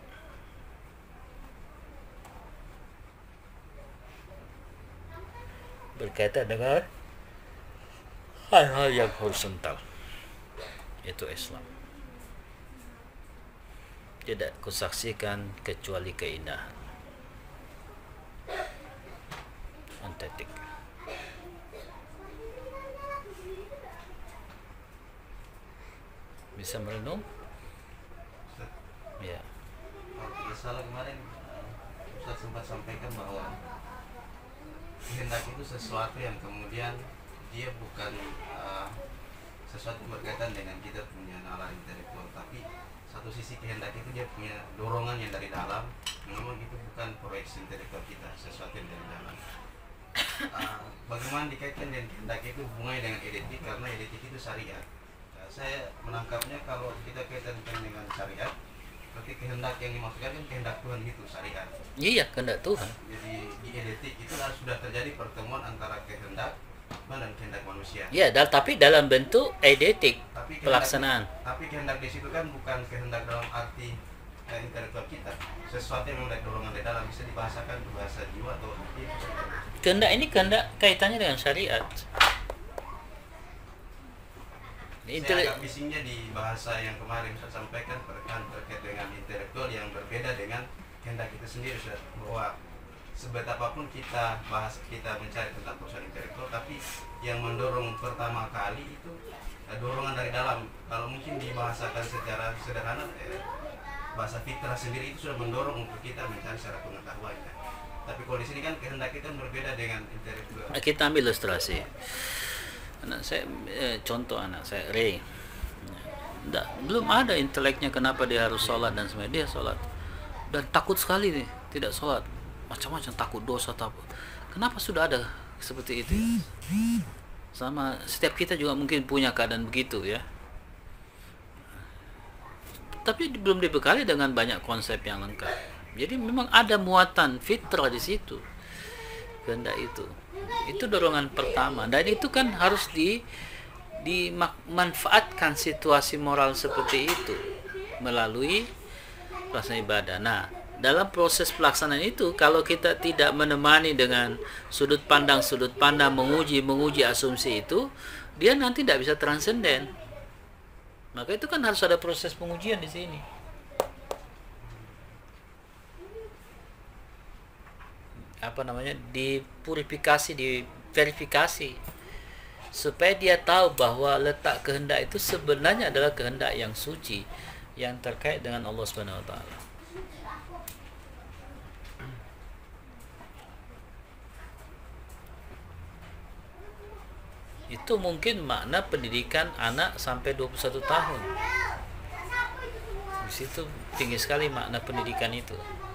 Berkaitan dengan hal-hal yang horizontal, yaitu Islam. Tidak kusaksikan kecuali keindahan. Ontetik. Bisa merenung? Ya. Kalau tidak salah kemarin Ustaz sempat sampaikan bahwa kehendak itu sesuatu yang kemudian dia bukan sesuatu berkaitan dengan kita punya nalar intelektual, tapi satu sisi kehendak itu dia punya dorongan yang dari dalam. Memang itu bukan proyeksi intelektual kita, sesuatu yang dari dalam. Bagaimana dikaitkan dengan kehendak itu hubungannya dengan eidetik, karena eidetik itu syariat. Saya menangkapnya kalau kita kaitkan dengan syariat, berarti kehendak yang dimaksudkan kan kehendak Tuhan itu syariat. Iya, kehendak Tuhan. Jadi di eidetik itu sudah terjadi pertemuan antara kehendak Tuhan dan kehendak manusia. Iya, tapi dalam bentuk eidetik pelaksanaan. Tapi kehendak di situ kan bukan kehendak dalam arti intelektual kita, sesuatu yang memiliki dorongan di dalam, bisa dibahasakan bahasa jiwa atau hati. Kehendak ini kehendak kaitannya dengan syariat. Saya agak bisingnya di bahasa yang kemarin saya sampaikan terkait dengan intelektual yang berbeda dengan kehendak itu sendiri, bahwa sebetapapun kita mencari tentang persoalan intelektual, tapi yang mendorong pertama kali itu dorongan dari dalam. Kalau mungkin dibahasakan secara sederhana, bahasa fitrah sendiri itu sudah mendorong untuk kita mencari secara pengetahuan kan. Tapi kalau di sini kan kehendak kita berbeda dengan intelektual. Kita ambil ilustrasi. Anak saya, contoh anak saya Ray, belum ada inteleknya kenapa dia harus sholat dan sebagainya. Dia sholat dan takut sekali nih tidak sholat, macam-macam, takut dosa, takut. Kenapa sudah ada seperti itu? Sama setiap kita juga mungkin punya keadaan begitu ya, tapi belum dibekali dengan banyak konsep yang lengkap. Jadi memang ada muatan fitrah di situ, kehendak itu dorongan pertama, dan itu kan harus dimanfaatkan situasi moral seperti itu melalui pelaksanaan ibadah. Nah, dalam proses pelaksanaan itu kalau kita tidak menemani dengan sudut pandang menguji asumsi itu, dia nanti tidak bisa transenden. Maka itu kan harus ada proses pengujian di sini. Dipurifikasi, diverifikasi, supaya dia tahu bahwa letak kehendak itu sebenarnya adalah kehendak yang suci, yang terkait dengan Allah Subhanahu wa taala. Itu mungkin makna pendidikan anak sampai 21 tahun. Di situ tinggi sekali makna pendidikan itu.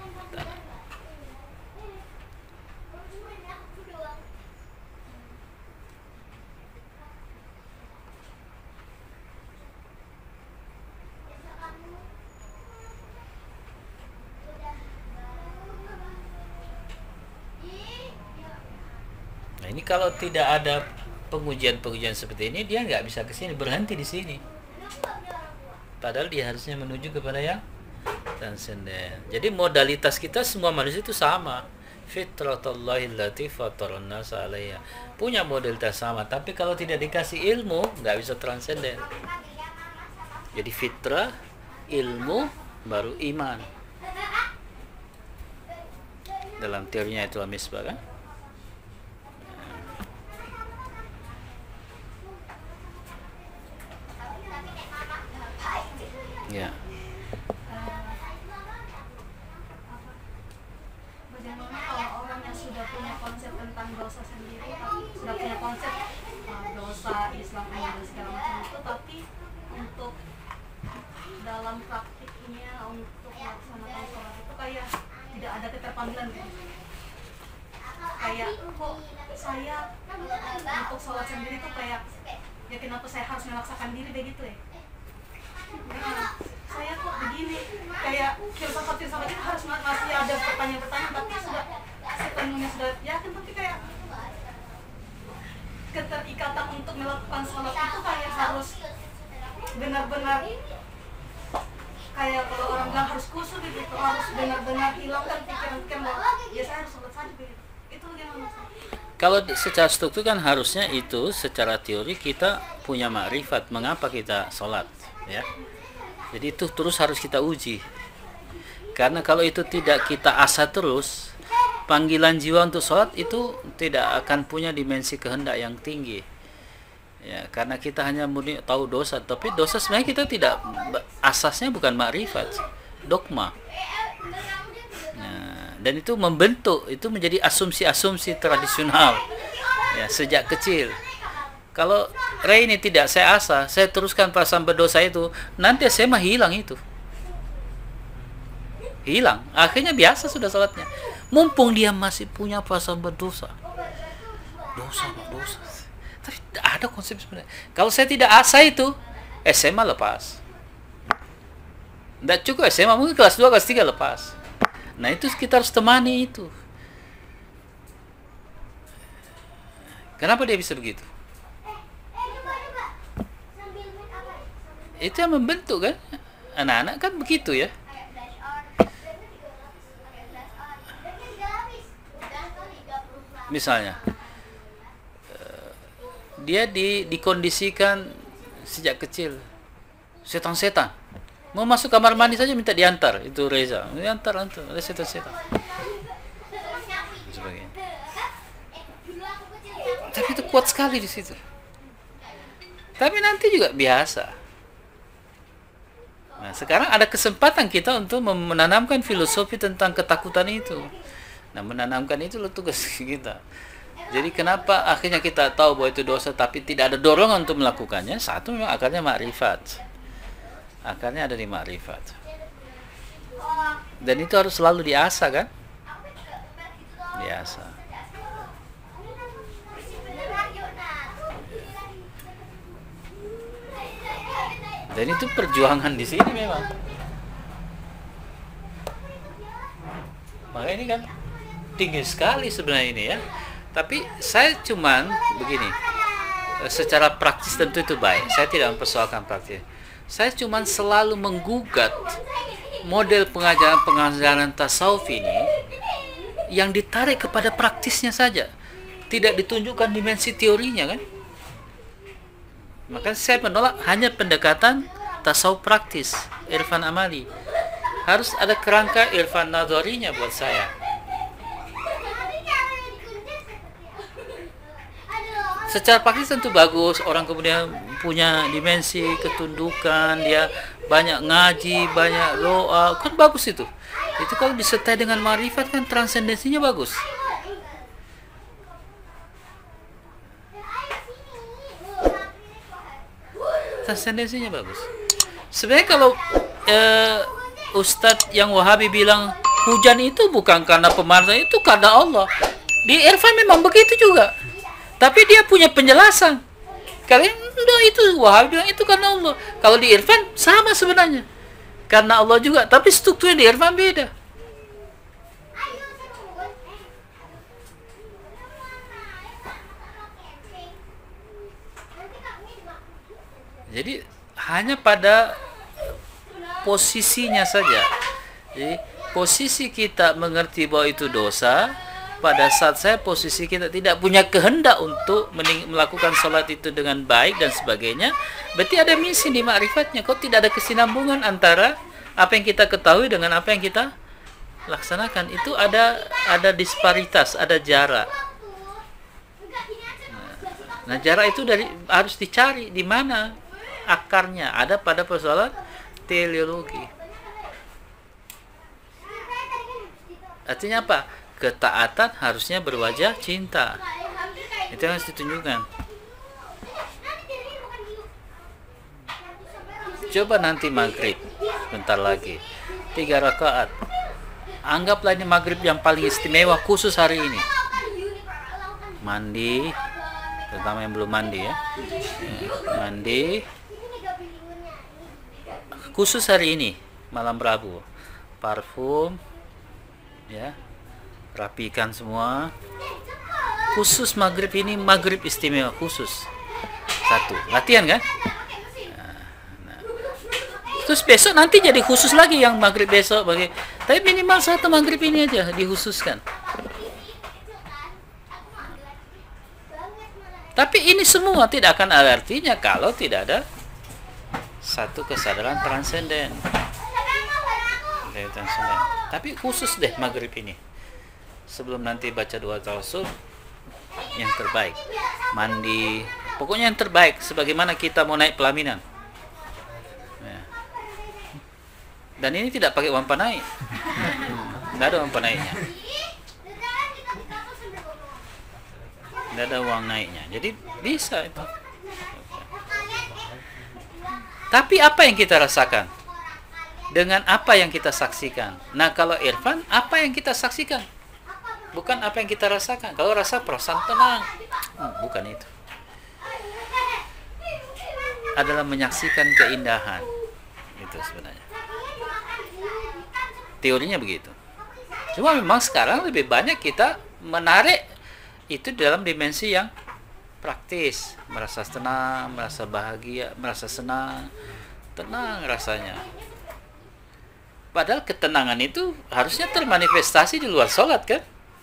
Nah, ini kalau tidak ada pengujian seperti ini, dia nggak bisa kesini, berhenti di sini. Padahal dia harusnya menuju kepada yang transenden. Jadi modalitas kita semua manusia itu sama. Fitratullahi allati fataran nasa 'alaiha. Punya modalitas sama, tapi kalau tidak dikasih ilmu, nggak bisa transenden. Jadi fitrah, ilmu, baru iman. Dalam teorinya itu Al-Misbah kan? Ya. Bagaimana kalau orang yang sudah punya konsep tentang dosa sendiri, sudah punya konsep dosa Islam dan segala macam itu, tapi untuk dalam praktiknya untuk melaksanakan sholat itu kayak tidak ada keterpanggilan gitu. Kayak kok saya untuk sholat sendiri tuh kayak ya kenapa saya harus memaksakan diri begitu ya? Nah, saya kok begini, kayak filsafat itu harus masih ada pertanyaan-pertanyaan, tapi sudah sepenuhnya sudah yakin, tapi kayak keterikatan untuk melakukan sholat itu kayak harus benar-benar, kayak kalau orang bilang harus khusyuk gitu, harus benar-benar hilangkan pikiran-pikiran bahwa ya saya harus sholat saja begitu. Itu bagaimana? Kalau secara struktur kan harusnya itu secara teori kita punya makrifat mengapa kita sholat, ya. Jadi itu terus harus kita uji. Karena kalau itu tidak kita asah terus, panggilan jiwa untuk sholat itu tidak akan punya dimensi kehendak yang tinggi. Ya, karena kita hanya murni tahu dosa, tapi dosa sebenarnya kita tidak, asasnya bukan makrifat, dogma. Nah, dan itu membentuk, itu menjadi asumsi-asumsi tradisional ya sejak kecil. Kalau Ray ini tidak saya asah, saya teruskan perasaan berdosa itu, nanti saya mah hilang itu. Hilang. Akhirnya biasa sudah sholatnya. Mumpung dia masih punya perasaan berdosa. Dosa. Tapi ada konsep sebenarnya. Kalau saya tidak asah itu, SMA lepas. Tidak cukup SMA, mungkin kelas 2, kelas 3 lepas. Nah itu kita harus temani itu. Kenapa dia bisa begitu? Itu yang membentuk kan, anak-anak kan begitu ya. Misalnya dia dikondisikan sejak kecil, setan-setan mau masuk kamar mandi saja minta diantar, itu Reza diantar ada setan-setan sebagainya. Tapi itu kuat sekali di situ. Tapi nanti juga biasa. Nah, sekarang ada kesempatan kita untuk menanamkan filosofi tentang ketakutan itu. Nah, menanamkan itu loh tugas kita. Jadi kenapa akhirnya kita tahu bahwa itu dosa tapi tidak ada dorongan untuk melakukannya? Satu, memang akarnya makrifat. Akarnya ada di makrifat. Dan itu harus selalu diasah kan? Diasah. Dan itu perjuangan di sini memang. Maka ini kan tinggi sekali sebenarnya ini ya. Tapi saya cuman begini, secara praktis tentu itu baik. Saya tidak mempersoalkan praktis. Saya cuman selalu menggugat model pengajaran tasawuf ini yang ditarik kepada praktisnya saja, tidak ditunjukkan dimensi teorinya kan. Maka saya menolak hanya pendekatan tasawuf praktis, irfan amali. Harus ada kerangka irfan nadharinya buat saya. Secara praktis tentu bagus, orang kemudian punya dimensi ketundukan, dia banyak ngaji, banyak doa, kan bagus itu. Itu kalau disertai dengan marifat kan transendensinya bagus. Transendensinya bagus. Sebenarnya kalau Ustadz yang Wahabi bilang hujan itu bukan karena pemanasan, itu karena Allah. Di Irfan memang begitu juga. Tapi dia punya penjelasan. Kalian enggak, itu Wahabi bilang itu karena Allah. Kalau di Irfan sama sebenarnya. Karena Allah juga, tapi strukturnya di Irfan beda. Jadi hanya pada posisinya saja. Jadi posisi kita mengerti bahwa itu dosa. Pada saat posisi kita tidak punya kehendak untuk melakukan sholat itu dengan baik dan sebagainya, berarti ada misi di ma'rifatnya. Kok tidak ada kesinambungan antara apa yang kita ketahui dengan apa yang kita laksanakan. Itu ada disparitas, ada jarak. Nah, jarak itu harus dicari di mana akarnya. Ada pada persoalan teleologi. Artinya apa? Ketaatan harusnya berwajah cinta. Itu yang harus ditunjukkan. Coba nanti maghrib, bentar lagi 3 rakaat. Anggaplah ini maghrib yang paling istimewa khusus hari ini. Mandi, terutama yang belum mandi ya. Mandi khusus hari ini, malam Rabu. Parfum ya, rapikan semua. Khusus maghrib ini, maghrib istimewa khusus. Satu, latihan kan? Nah. Terus besok nanti jadi khusus lagi yang maghrib besok bagi. Tapi minimal satu maghrib ini aja dikhususkan. Tapi ini semua tidak akan ada artinya kalau tidak ada satu kesadaran transenden. Tapi khusus deh maghrib ini. Sebelum nanti baca doa tawassul, yang terbaik. Mandi, pokoknya yang terbaik. Sebagaimana kita mau naik pelaminan. Ya. Dan ini tidak pakai uang panaik. Tidak ada uang panaiknya. Tidak ada uang naiknya. Jadi bisa itu. Tapi apa yang kita rasakan? Dengan apa yang kita saksikan. Nah, kalau irfan, apa yang kita saksikan? Bukan apa yang kita rasakan. Kalau rasa perasaan tenang, bukan itu. Adalah menyaksikan keindahan. Itu sebenarnya. Teorinya begitu. Cuma memang sekarang lebih banyak kita menarik itu dalam dimensi yang praktis. Merasa tenang, merasa bahagia, merasa senang. Tenang rasanya. Padahal ketenangan itu harusnya termanifestasi di luar sholat kan?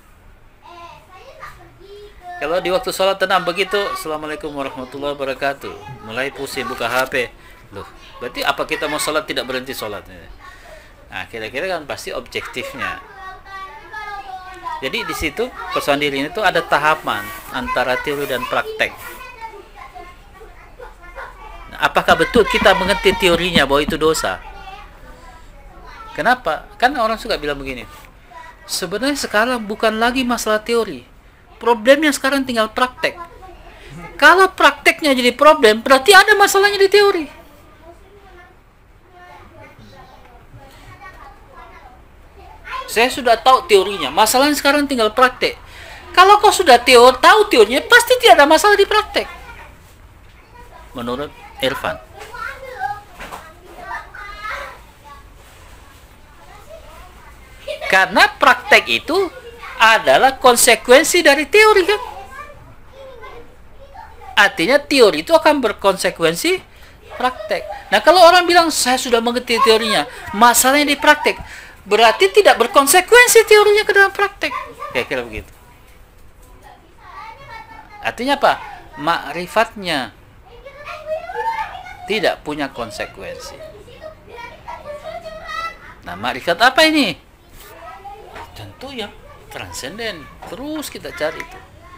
Kalau di waktu sholat tenang begitu, Assalamualaikum warahmatullahi wabarakatuh, mulai pusing buka HP, loh, berarti apa kita mau sholat tidak berhenti sholat? Nah, kira-kira kan pasti objektifnya. Jadi di situ persoalan diri itu ada tahapan antara teori dan praktek. Nah, apakah betul kita mengerti teorinya bahwa itu dosa? Kenapa? Kan orang suka bilang begini. Sebenarnya sekarang bukan lagi masalah teori. Problemnya sekarang tinggal praktek. Kalau prakteknya jadi problem, berarti ada masalahnya di teori. Saya sudah tahu teorinya, masalahnya sekarang tinggal praktek. Kalau kau sudah tahu teorinya, pasti tidak ada masalah di praktek. Menurut Irfan. Karena praktek itu adalah konsekuensi dari teori kan. Artinya teori itu akan berkonsekuensi praktek. Nah kalau orang bilang saya sudah mengerti teorinya, masalahnya di praktek, berarti tidak berkonsekuensi teorinya ke dalam praktek. Kira-kira begitu. Artinya apa? Makrifatnya tidak punya konsekuensi. Nah makrifat apa ini? Tentu yang transenden. Terus kita cari itu.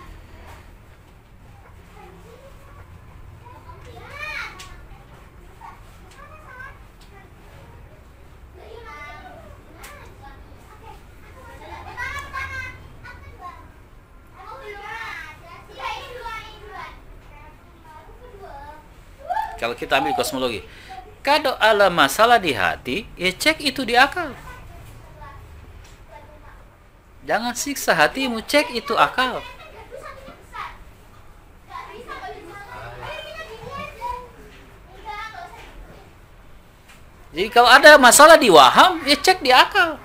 Kalau kita ambil kosmologi, kalau ada masalah di hati, ya cek itu di akal. Jangan siksa hatimu, cek itu akal. Jadi kalau ada masalah di waham, ya cek di akal.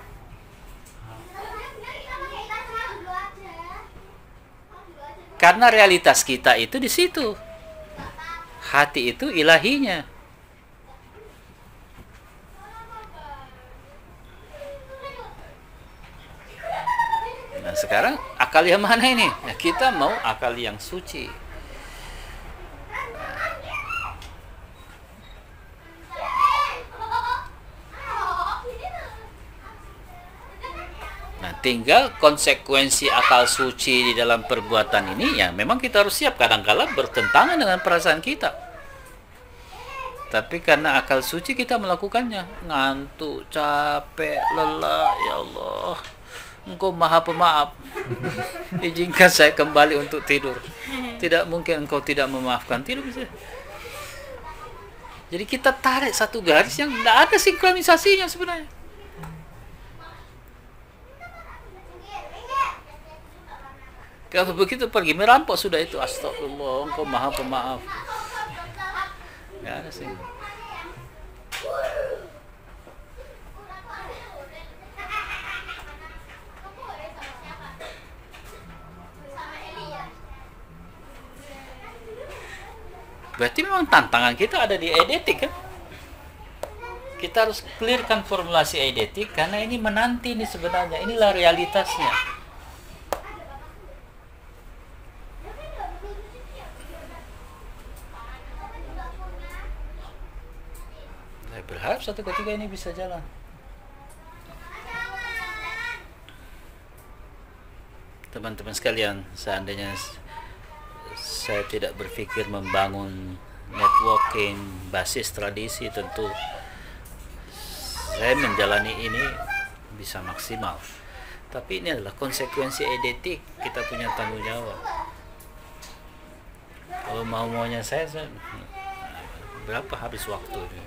Karena realitas kita itu di situ. Hati itu ilahinya. Nah sekarang akal yang mana ini? Nah, kita mau akal yang suci. Nah tinggal konsekuensi akal suci di dalam perbuatan ini ya memang kita harus siap. Kadang-kala bertentangan dengan perasaan kita. Tapi karena akal suci kita melakukannya. Ngantuk, capek, lelah, ya Allah. Engkau maha pemaaf. Izinkan saya kembali untuk tidur. Tidak mungkin engkau tidak memaafkan. Tidak bisa. Jadi kita tarik satu garis yang tidak ada sinkronisasinya sebenarnya. Kalau begitu pergi merampok sudah itu. Astagfirullah, engkau maha pemaaf. Nggak ada sih. Berarti memang tantangan kita ada di eidetik kan? Kita harus clearkan formulasi eidetik karena ini menanti nih sebenarnya. Inilah realitasnya. Saya berharap satu ketika ini bisa jalan. Teman-teman sekalian, seandainya saya tidak berpikir membangun networking basis tradisi, tentu saya menjalani ini bisa maksimal. Tapi ini adalah konsekuensi eidetik, kita punya tanggung jawab. Kalau mau-maunya saya berapa habis waktu ini?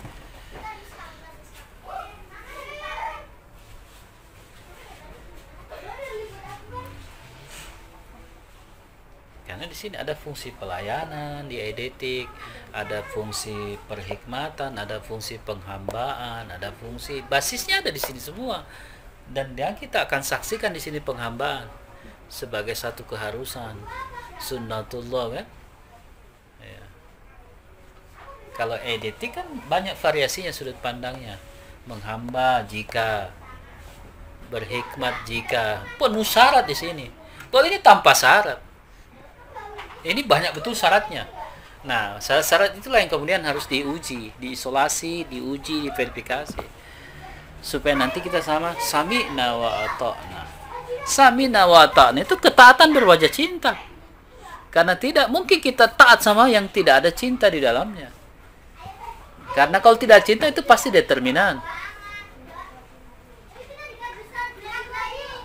Karena di sini ada fungsi pelayanan di eidetik, ada fungsi perhikmatan, ada fungsi penghambaan, ada fungsi basisnya ada di sini semua. Dan yang kita akan saksikan di sini penghambaan sebagai satu keharusan sunnatullah kan. Ya. Kalau eidetik kan banyak variasinya sudut pandangnya. Menghamba jika, berhikmat jika, penuh syarat di sini. Kalau ini tanpa syarat. Ini banyak betul syaratnya. Nah, syarat itulah yang kemudian harus diuji, diisolasi, diuji, diverifikasi. Supaya nanti kita sama sami'na wa ata'na. Sami'na wa ata'na itu ketaatan berwajah cinta. Karena tidak mungkin kita taat sama yang tidak ada cinta di dalamnya. Karena kalau tidak cinta itu pasti determinan.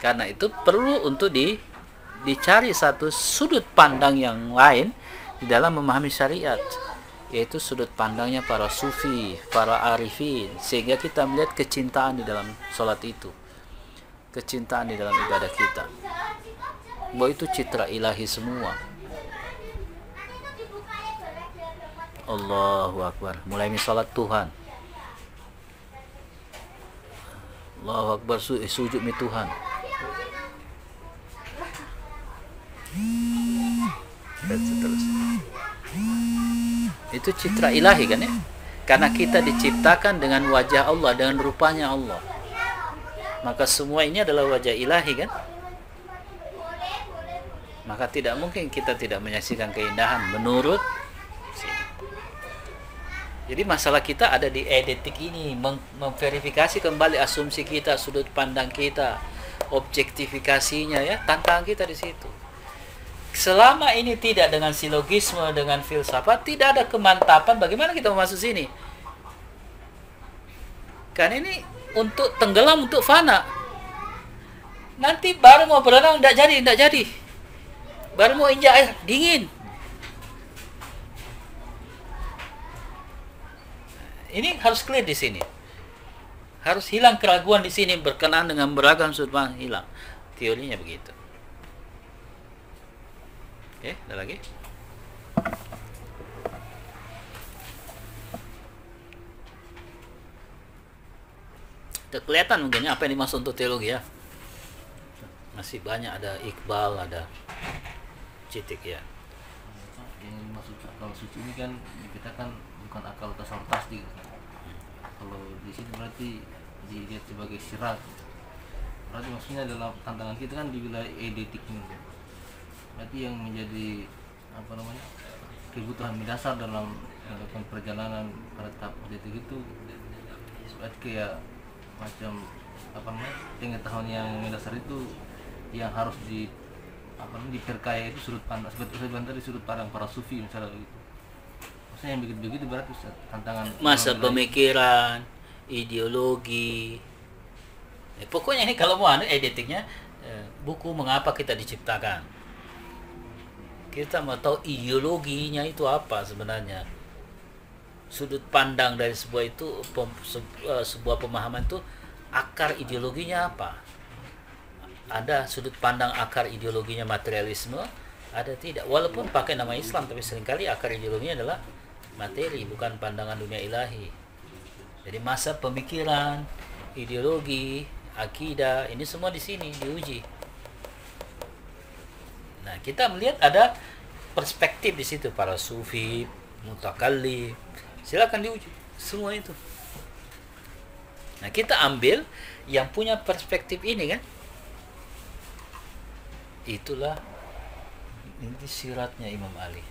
Karena itu perlu untuk dicari satu sudut pandang yang lain di dalam memahami syariat, yaitu sudut pandangnya para sufi, para arifin, sehingga kita melihat kecintaan di dalam sholat itu, kecintaan di dalam ibadah kita, bahwa itu citra ilahi semua. Allahu Akbar. Mulai salat Tuhan, Allahu Akbar, sujud mi Tuhan. Dan seterusnya. Itu citra ilahi kan ya? Karena kita diciptakan dengan wajah Allah, dengan rupanya Allah. Maka semua ini adalah wajah ilahi kan? Maka tidak mungkin kita tidak menyaksikan keindahan menurut sini. Jadi masalah kita ada di edetik ini, memverifikasi kembali asumsi kita, sudut pandang kita, objektifikasinya ya, tantangan kita di situ. Selama ini tidak dengan silogisme, dengan filsafat, tidak ada kemantapan, bagaimana kita mau masuk sini? Kan ini untuk tenggelam, untuk fana. Nanti baru mau berenang, tidak jadi. Baru mau injak air, dingin. Ini harus clear di sini. Harus hilang keraguan di sini, berkenaan dengan beragam sudut pandang, hilang. Teorinya begitu. Oke, ada lagi? Sudah kelihatan mungkin apa yang dimaksud untuk teologi ya. Masih banyak, ada Iqbal, ada Citik ya. Yang dimaksud akal suci ini kan kita kan bukan akal tasawuf tasdik. Kalau di sini berarti dilihat sebagai syirat. Berarti maksudnya dalam tantangan kita kan di wilayah edetik ini. Berarti yang menjadi kebutuhan mendasar dalam melakukan perjalanan pada tahap edetik itu berarti kayak macam pengetahuan yang mendasar itu yang harus diperkaya itu sudut pandang, seperti saya bilang tadi, sudut pandang para sufi misalnya gitu. Maksudnya yang begitu berarti tantangan masa pemikiran, ideologi. Pokoknya ini kalau mau edetiknya buku Mengapa Kita Diciptakan. Kita mau tahu ideologinya itu apa sebenarnya. Sudut pandang dari sebuah itu, sebuah pemahaman itu, akar ideologinya apa? Ada sudut pandang akar ideologinya materialisme, ada tidak? Walaupun pakai nama Islam, tapi seringkali akar ideologinya adalah materi, bukan pandangan dunia ilahi. Jadi masa pemikiran, ideologi, akidah, ini semua di sini diuji. Nah, kita melihat ada perspektif di situ, para sufi, mutakallim. Silakan diuji semua itu. Nah, kita ambil yang punya perspektif ini kan. Itulah ini siratnya Imam Ali.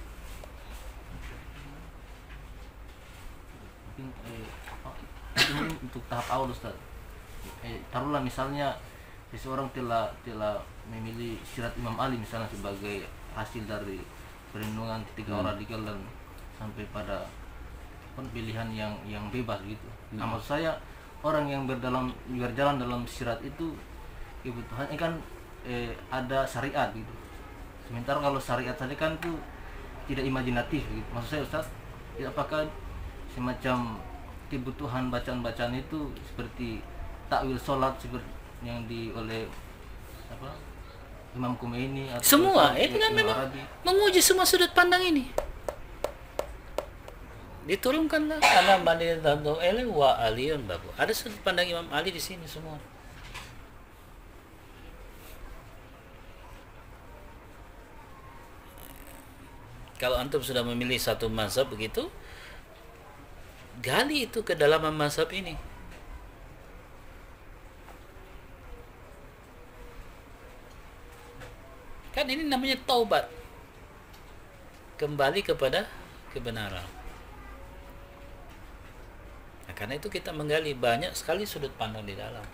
Mungkin untuk tahap awal Ustaz. Taruhlah misalnya seseorang telah memilih sirat Imam Ali misalnya sebagai hasil dari perlindungan tiga orang radikal dan sampai pada pilihan yang bebas gitu. Nah, maksud saya orang yang berjalan dalam sirat itu kebutuhannya kan ada syariat gitu. Sementara kalau syariat tadi kan tuh tidak imajinatif gitu. Maksud saya Ustaz, apakah semacam kebutuhan bacaan-bacaan itu seperti takwil sholat seperti yang oleh Imam Khomeini atau semua itu kan memang menguji semua sudut pandang ini. Diturunkanlah ana bandingan ele wa aliyun babu. Ada sudut pandang Imam Ali di sini semua. Kalau antum sudah memilih satu mazhab begitu, gali itu ke dalam mazhab ini. Kan ini namanya taubat. Kembali kepada kebenaran. Nah, karena itu kita menggali banyak sekali sudut pandang di dalam.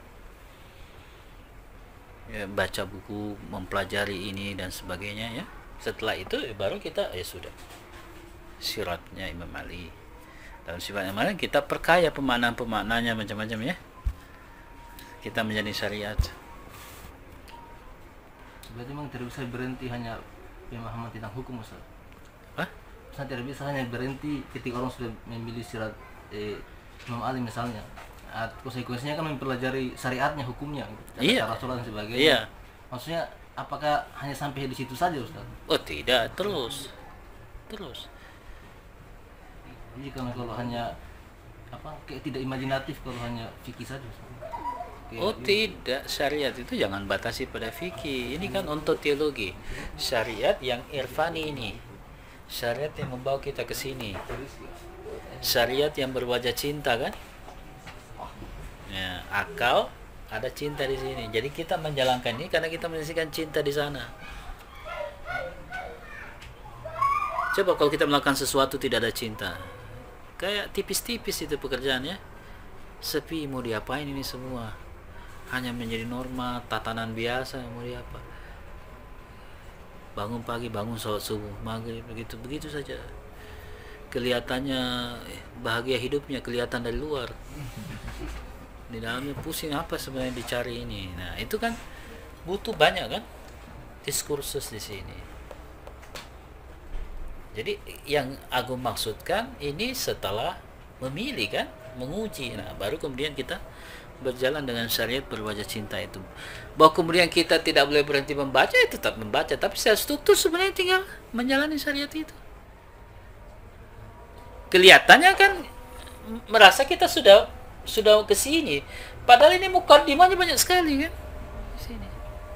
Ya, baca buku, mempelajari ini dan sebagainya ya. Setelah itu baru kita sudah siratnya Imam Ali. Dalam sifatnya mana kita perkaya pemaknaan-pemaknaannya macam-macam ya. Kita menjadi syariat. Berarti memang tidak bisa berhenti hanya pemahaman tentang hukum, Ustaz. Hah? Ustaz tidak bisa hanya berhenti ketika orang sudah memilih sirat Imam Ali misalnya. Konsekuensinya kan mempelajari syariatnya, hukumnya, Iya. cara sholat dan sebagainya. Iya. Maksudnya apakah hanya sampai di situ saja, Ustaz? Oh tidak, terus. Jadi kalau hanya kayak tidak imajinatif kalau hanya fikih saja, Ustaz. Oh tidak, syariat itu jangan batasi pada fikih. Ini kan untuk teologi. Syariat yang irfani ini. Syariat yang membawa kita ke sini. Syariat yang berwajah cinta kan? Ya, akal ada cinta di sini. Jadi kita menjalankan ini karena kita menyaksikan cinta di sana. Coba kalau kita melakukan sesuatu tidak ada cinta. Kayak tipis-tipis itu pekerjaannya. Sepi, mau diapain ini semua? Hanya menjadi norma, tatanan biasa, mau diapa? Bangun pagi, bangun sholat subuh, maghrib, begitu saja. Kelihatannya bahagia hidupnya, kelihatan dari luar. Di dalamnya pusing, apa sebenarnya dicari ini. Nah itu kan butuh banyak kan diskursus di sini. Jadi yang aku maksudkan ini setelah memilih kan, menguji. Nah baru kemudian kita berjalan dengan syariat berwajah cinta itu. Bahwa kemudian kita tidak boleh berhenti membaca, ya tetap membaca, tapi secara struktur sebenarnya tinggal menjalani syariat itu. Kelihatannya kan merasa kita sudah ke sini, padahal ini mukadimahnya banyak sekali kan di sini.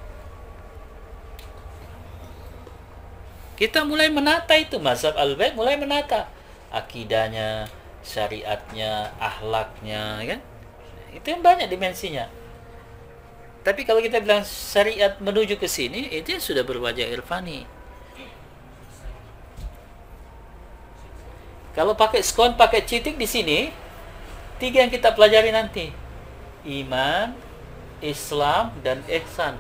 Kita mulai menata itu mazhab al-bait, mulai menata akidahnya, syariatnya, akhlaknya kan. Itu yang banyak dimensinya. Tapi kalau kita bilang syariat menuju ke sini, itu sudah berwajah irfani. Kalau pakai skon, pakai citik di sini, 3 yang kita pelajari nanti. Iman, Islam, dan ihsan.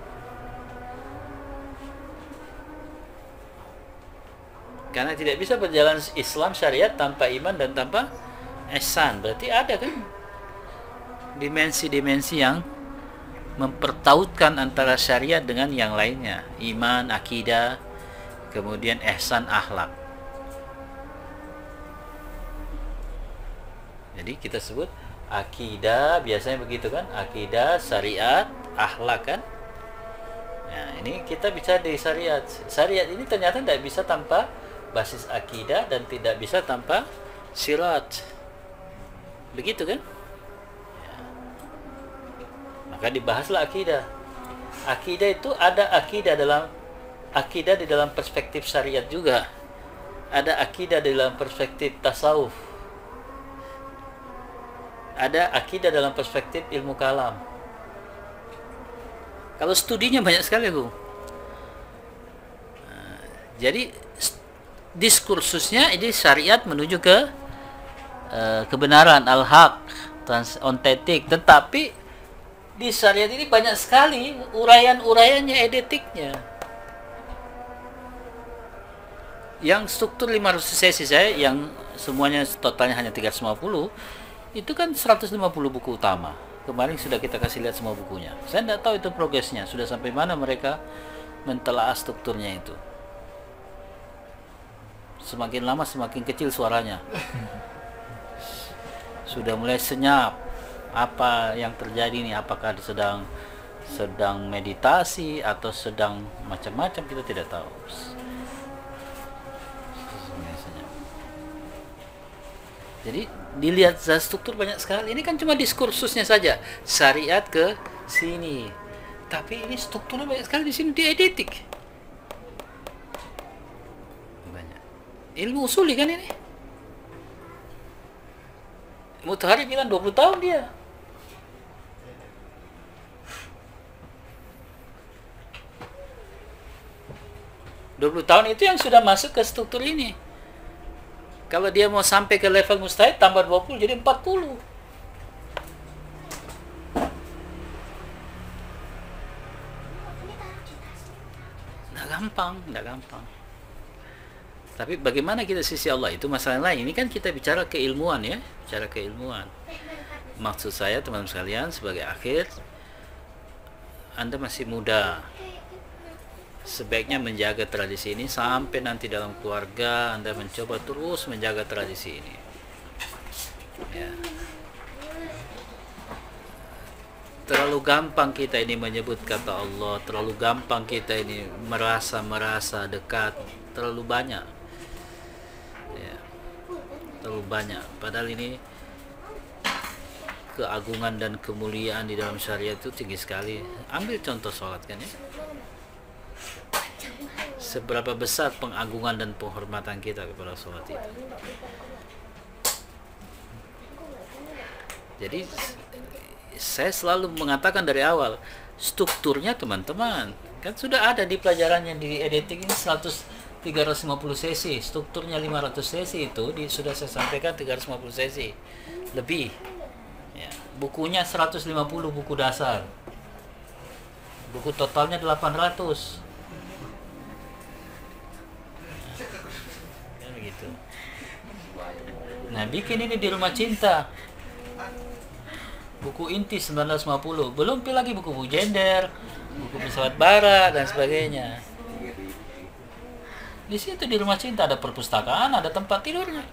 Karena tidak bisa berjalan Islam syariat tanpa iman dan tanpa ihsan. Berarti ada kan dimensi-dimensi yang mempertautkan antara syariat dengan yang lainnya. Iman, akidah, kemudian ihsan, akhlak. Jadi kita sebut akidah, biasanya begitu kan, akidah, syariat, akhlak kan. Nah ini kita bicara di syariat. Syariat ini ternyata tidak bisa tanpa basis akidah dan tidak bisa tanpa sirat. Begitu kan? Ya. Maka dibahaslah akidah. Akidah itu ada akidah di dalam perspektif syariat juga. Ada akidah di dalam perspektif tasawuf. Ada akidah dalam perspektif ilmu kalam. Kalau studinya banyak sekali, Bu. Jadi diskursusnya ini syariat menuju ke kebenaran, al-haq, ontetik. Tetapi di syariat ini banyak sekali uraian-uraiannya, edetiknya. Yang struktur 500 sesi saya, yang semuanya totalnya hanya 350, itu kan 150 buku utama. Kemarin sudah kita kasih lihat semua bukunya. Saya tidak tahu itu progresnya, sudah sampai mana mereka mentelaah strukturnya itu. Semakin lama semakin kecil suaranya. Sudah mulai senyap. Apa yang terjadi ini? Apakah sedang meditasi atau sedang macam-macam, kita tidak tahu. Jadi dilihat struktur banyak sekali. Ini kan cuma diskursusnya saja, syariat ke sini. Tapi ini strukturnya banyak sekali di sini, di edetik. Banyak. Ilmu usuli kan ini. Mutahari bilang 20 tahun dia. tahun itu yang sudah masuk ke struktur ini. Kalau dia mau sampai ke level mustahid, tambah 20 jadi 40. Nggak gampang. Tapi bagaimana kita sisi Allah itu masalah lain. Ini kan kita bicara keilmuan ya, bicara keilmuan. Maksud saya teman-teman sekalian, sebagai akhir, Anda masih muda. sebaiknya menjaga tradisi ini sampai nanti dalam keluarga Anda mencoba terus menjaga tradisi ini. Ya. Terlalu gampang kita ini menyebut kata Allah, terlalu gampang kita ini merasa dekat, terlalu banyak. Ya. Terlalu banyak. Padahal ini keagungan dan kemuliaan di dalam syariat itu tinggi sekali. Ambil contoh sholat kan ya. Seberapa besar pengagungan dan penghormatan kita kepada sholat itu. Jadi saya selalu mengatakan dari awal, strukturnya teman-teman kan sudah ada di pelajaran yang di edetik ini 350 sesi, strukturnya 500 sesi itu sudah saya sampaikan 350 sesi lebih. Ya, bukunya 150 buku dasar. Buku totalnya 800. Ya, begitu. Nah, bikin ini di Rumah Cinta. Buku inti 1950, belum lagi buku gender, buku pesawat bara dan sebagainya. Di situ di Rumah Cinta ada perpustakaan, ada tempat tidurnya.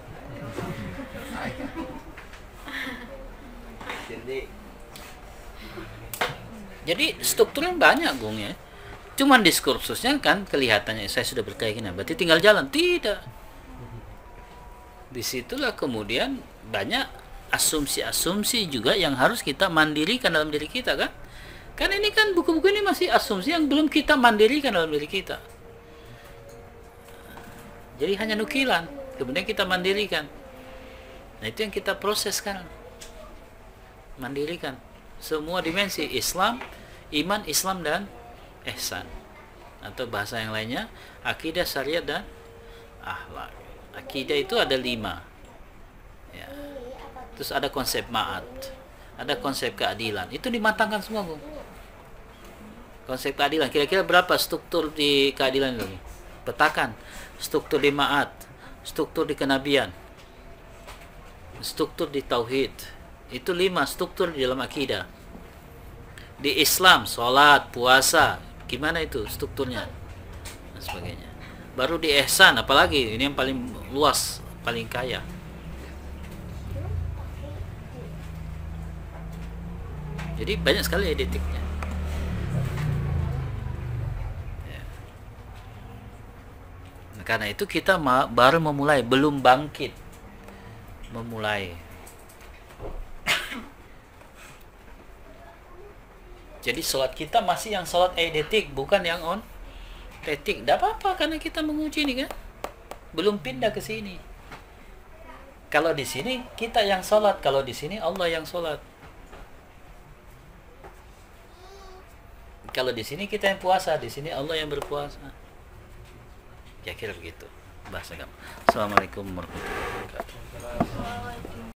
Jadi strukturnya banyak, Bung ya. Cuman diskursusnya kan kelihatannya saya sudah berkeyakinan, berarti tinggal jalan. Tidak. Disitulah kemudian banyak asumsi-asumsi juga yang harus kita mandirikan dalam diri kita kan. Kan ini kan buku-buku ini masih asumsi yang belum kita mandirikan dalam diri kita. Jadi hanya nukilan, kemudian kita mandirikan. Nah itu yang kita proses sekarang. Mandirikan semua dimensi Islam, iman, Islam dan ihsan. Atau bahasa yang lainnya akidah, syariat dan akhlak. Akidah itu ada 5. Ya. Terus ada konsep ma'at, ada konsep keadilan. Itu dimatangkan semua, Bung. Konsep keadilan, kira-kira berapa struktur di keadilan ini? Petakan. Struktur di ma'at, struktur di kenabian, struktur di tauhid. Itu 5 struktur di dalam akidah. Di Islam, sholat, puasa, gimana itu strukturnya? Dan sebagainya. Baru di ihsan, apalagi ini yang paling luas, paling kaya. Jadi banyak sekali edetiknya. Ya. Nah, karena itu kita baru memulai, belum bangkit. Memulai. Jadi sholat kita masih yang sholat edetik, bukan yang on tetik. Tidak apa-apa karena kita menguji ini kan. Belum pindah ke sini. Kalau di sini kita yang sholat, kalau di sini Allah yang sholat. Kalau di sini kita yang puasa, di sini Allah yang berpuasa. Ya kira begitu bahasa agama. Assalamualaikum warahmatullahi wabarakatuh.